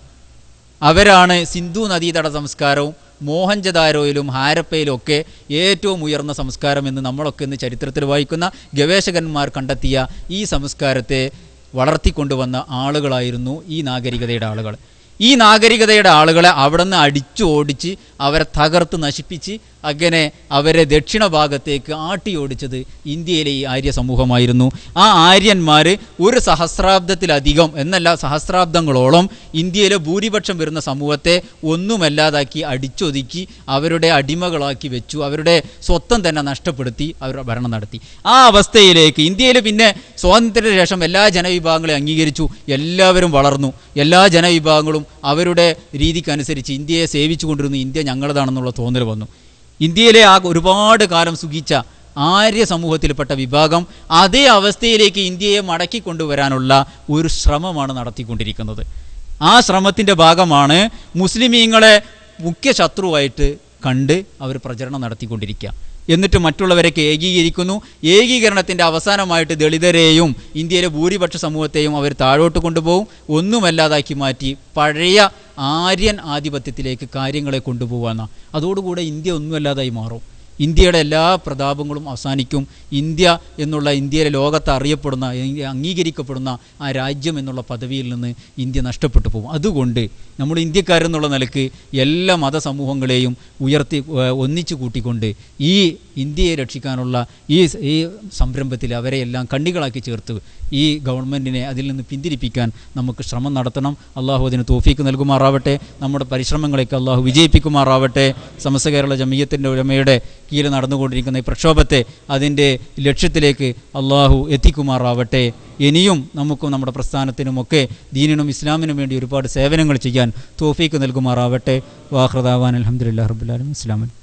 അവരാണ് സിന്ധു നദീതട സംസ്കാരവും മോഹൻജദാരോയിലും ഹാരപ്പയിലും ഒക്കെ ഏറ്റവും ഉയർന്ന സംസ്കാരം എന്ന് നമ്മളൊക്കെ ഇന്ന് ചരിത്രത്തിൽ വായിക്കുന്ന ഗവേഷകന്മാർ കണ്ടെത്തിയ ഈ സംസ്കാരത്തെ വളർത്തിക്കൊണ്ടുവന്ന ആളുകളായിരുന്നു ഈ നാഗരികതയുടെ ആളുകൾ. ഈ നാഗരികതയുടെ ആളുകളെ അവിടെ നിന്ന് അടിച്ചു ഓടിച്ച് അവരെ തകർത്ത് നശിപ്പിച്ച് അങ്ങനെ അവരെ ദക്ഷിണ ഭാഗത്തേക്ക് ആട്ടി ഓടിച്ചത് ഇന്ത്യയിലെ ഈ ആര്യ സമൂഹമായിരുന്നു. ആ ആര്യന്മാർ ഒരു സഹസ്രാബ്ദത്തിലധികം എന്നല്ല സഹസ്രാബ്ദങ്ങളോളം ഇന്ത്യയിലെ ഭൂരിപക്ഷം വരുന്ന സമൂഹത്തെ ഒന്നുമല്ലാതാക്കി അടിച്ചൊതുക്കി അവരുടെ അടിമകളാക്കി വെച്ചു, അവരുടെ സ്വത്വം തന്നെ നഷ്ടപ്പെടുത്തി അവരുടെ ഭരണം നടത്തി. ആ അവസ്ഥയിലേക്ക് ഇന്ത്യയിൽ പിന്നെ സ്വാതന്ത്ര്യത്തിന് ശേഷം എല്ലാ ജനവിഭാഗങ്ങളെയും അംഗീകരിച്ചു, എല്ലാവരും വളർന്നു, എല്ലാ ജനവിഭാഗങ്ങളും അവരുടെ രീതിക്കനുസരിച്ച് ഇന്ത്യയെ സേവിച്ചു കൊണ്ടിരുന്നു. ഇന്ത്യ ഞങ്ങളതാണെന്നുള്ള തോന്നൽ വന്നു. ഇന്ത്യയിലെ ആ ഒരുപാട് കാലം സുഖിച്ച ആര്യ സമൂഹത്തിൽപ്പെട്ട വിഭാഗം അതേ അവസ്ഥയിലേക്ക് ഇന്ത്യയെ മടക്കി കൊണ്ടുവരാനുള്ള ഒരു ശ്രമമാണ് നടത്തിക്കൊണ്ടിരിക്കുന്നത്. ആ ശ്രമത്തിൻ്റെ ഭാഗമാണ് മുസ്ലിമീങ്ങളെ മുഖ്യ ശത്രുവായിട്ട് കണ്ട് അവർ പ്രചരണം നടത്തിക്കൊണ്ടിരിക്കുക. എന്നിട്ട് മറ്റുള്ളവരൊക്കെ ഏകീകരിക്കുന്നു. ഏകീകരണത്തിൻ്റെ അവസാനമായിട്ട് ദളിതരെയും ഇന്ത്യയിലെ ഭൂരിപക്ഷ സമൂഹത്തെയും അവർ താഴോട്ട് കൊണ്ടുപോകും, ഒന്നുമല്ലാതാക്കി മാറ്റി പഴയ ആര്യൻ ആധിപത്യത്തിലേക്ക് കാര്യങ്ങളെ കൊണ്ടുപോകാമെന്ന. അതോടുകൂടെ ഇന്ത്യ ഒന്നുമല്ലാതായി മാറും. ഇന്ത്യയുടെ എല്ലാ പ്രതാപങ്ങളും അവസാനിക്കും. ഇന്ത്യ എന്നുള്ള ഇന്ത്യയിലെ ലോകത്ത് അറിയപ്പെടുന്ന അംഗീകരിക്കപ്പെടുന്ന ആ രാജ്യം എന്നുള്ള പദവിയിൽ നിന്ന് ഇന്ത്യ നഷ്ടപ്പെട്ടു പോകും. അതുകൊണ്ട് നമ്മൾ ഇന്ത്യക്കാരെന്നുള്ള നിലയ്ക്ക് എല്ലാ മതസമൂഹങ്ങളെയും ഉയർത്തി ഒന്നിച്ചു കൂട്ടിക്കൊണ്ട് ഈ ഇന്ത്യയെ രക്ഷിക്കാനുള്ള ഈ ഈ സംരംഭത്തിൽ അവരെയെല്ലാം കണ്ണികളാക്കി ചേർത്ത് ഈ ഗവൺമെൻറ്റിനെ അതിൽ നിന്ന് പിന്തിരിപ്പിക്കാൻ നമുക്ക് ശ്രമം നടത്തണം. അള്ളാഹു അതിന് തൗഫീക്ക് നൽകുമാറാവട്ടെ. നമ്മുടെ പരിശ്രമങ്ങളെയൊക്കെ അള്ളാഹു വിജയിപ്പിക്കുമാറാവട്ടെ. സമസ്ത കേരള ജമിയത്തിൻ്റെ ഉലമയുടെ കീഴിൽ നടന്നുകൊണ്ടിരിക്കുന്ന ഈ പ്രക്ഷോഭത്തെ അതിൻ്റെ ലക്ഷ്യത്തിലേക്ക് അള്ളാഹു എത്തിക്കുമാറാവട്ടെ. ഇനിയും നമുക്കും നമ്മുടെ പ്രസ്ഥാനത്തിനുമൊക്കെ ദീനിനും ഇസ്ലാമിനും വേണ്ടി ഒരുപാട് സേവനങ്ങൾ ചെയ്യാൻ തൗഫീക്ക് നൽകുമാറാവട്ടെ. വാഖിറു ദഅ്വാനാ അൽഹംദുലില്ലാഹി റബ്ബിൽ ആലമീൻ. അസ്സലാമു അലൈക്കും.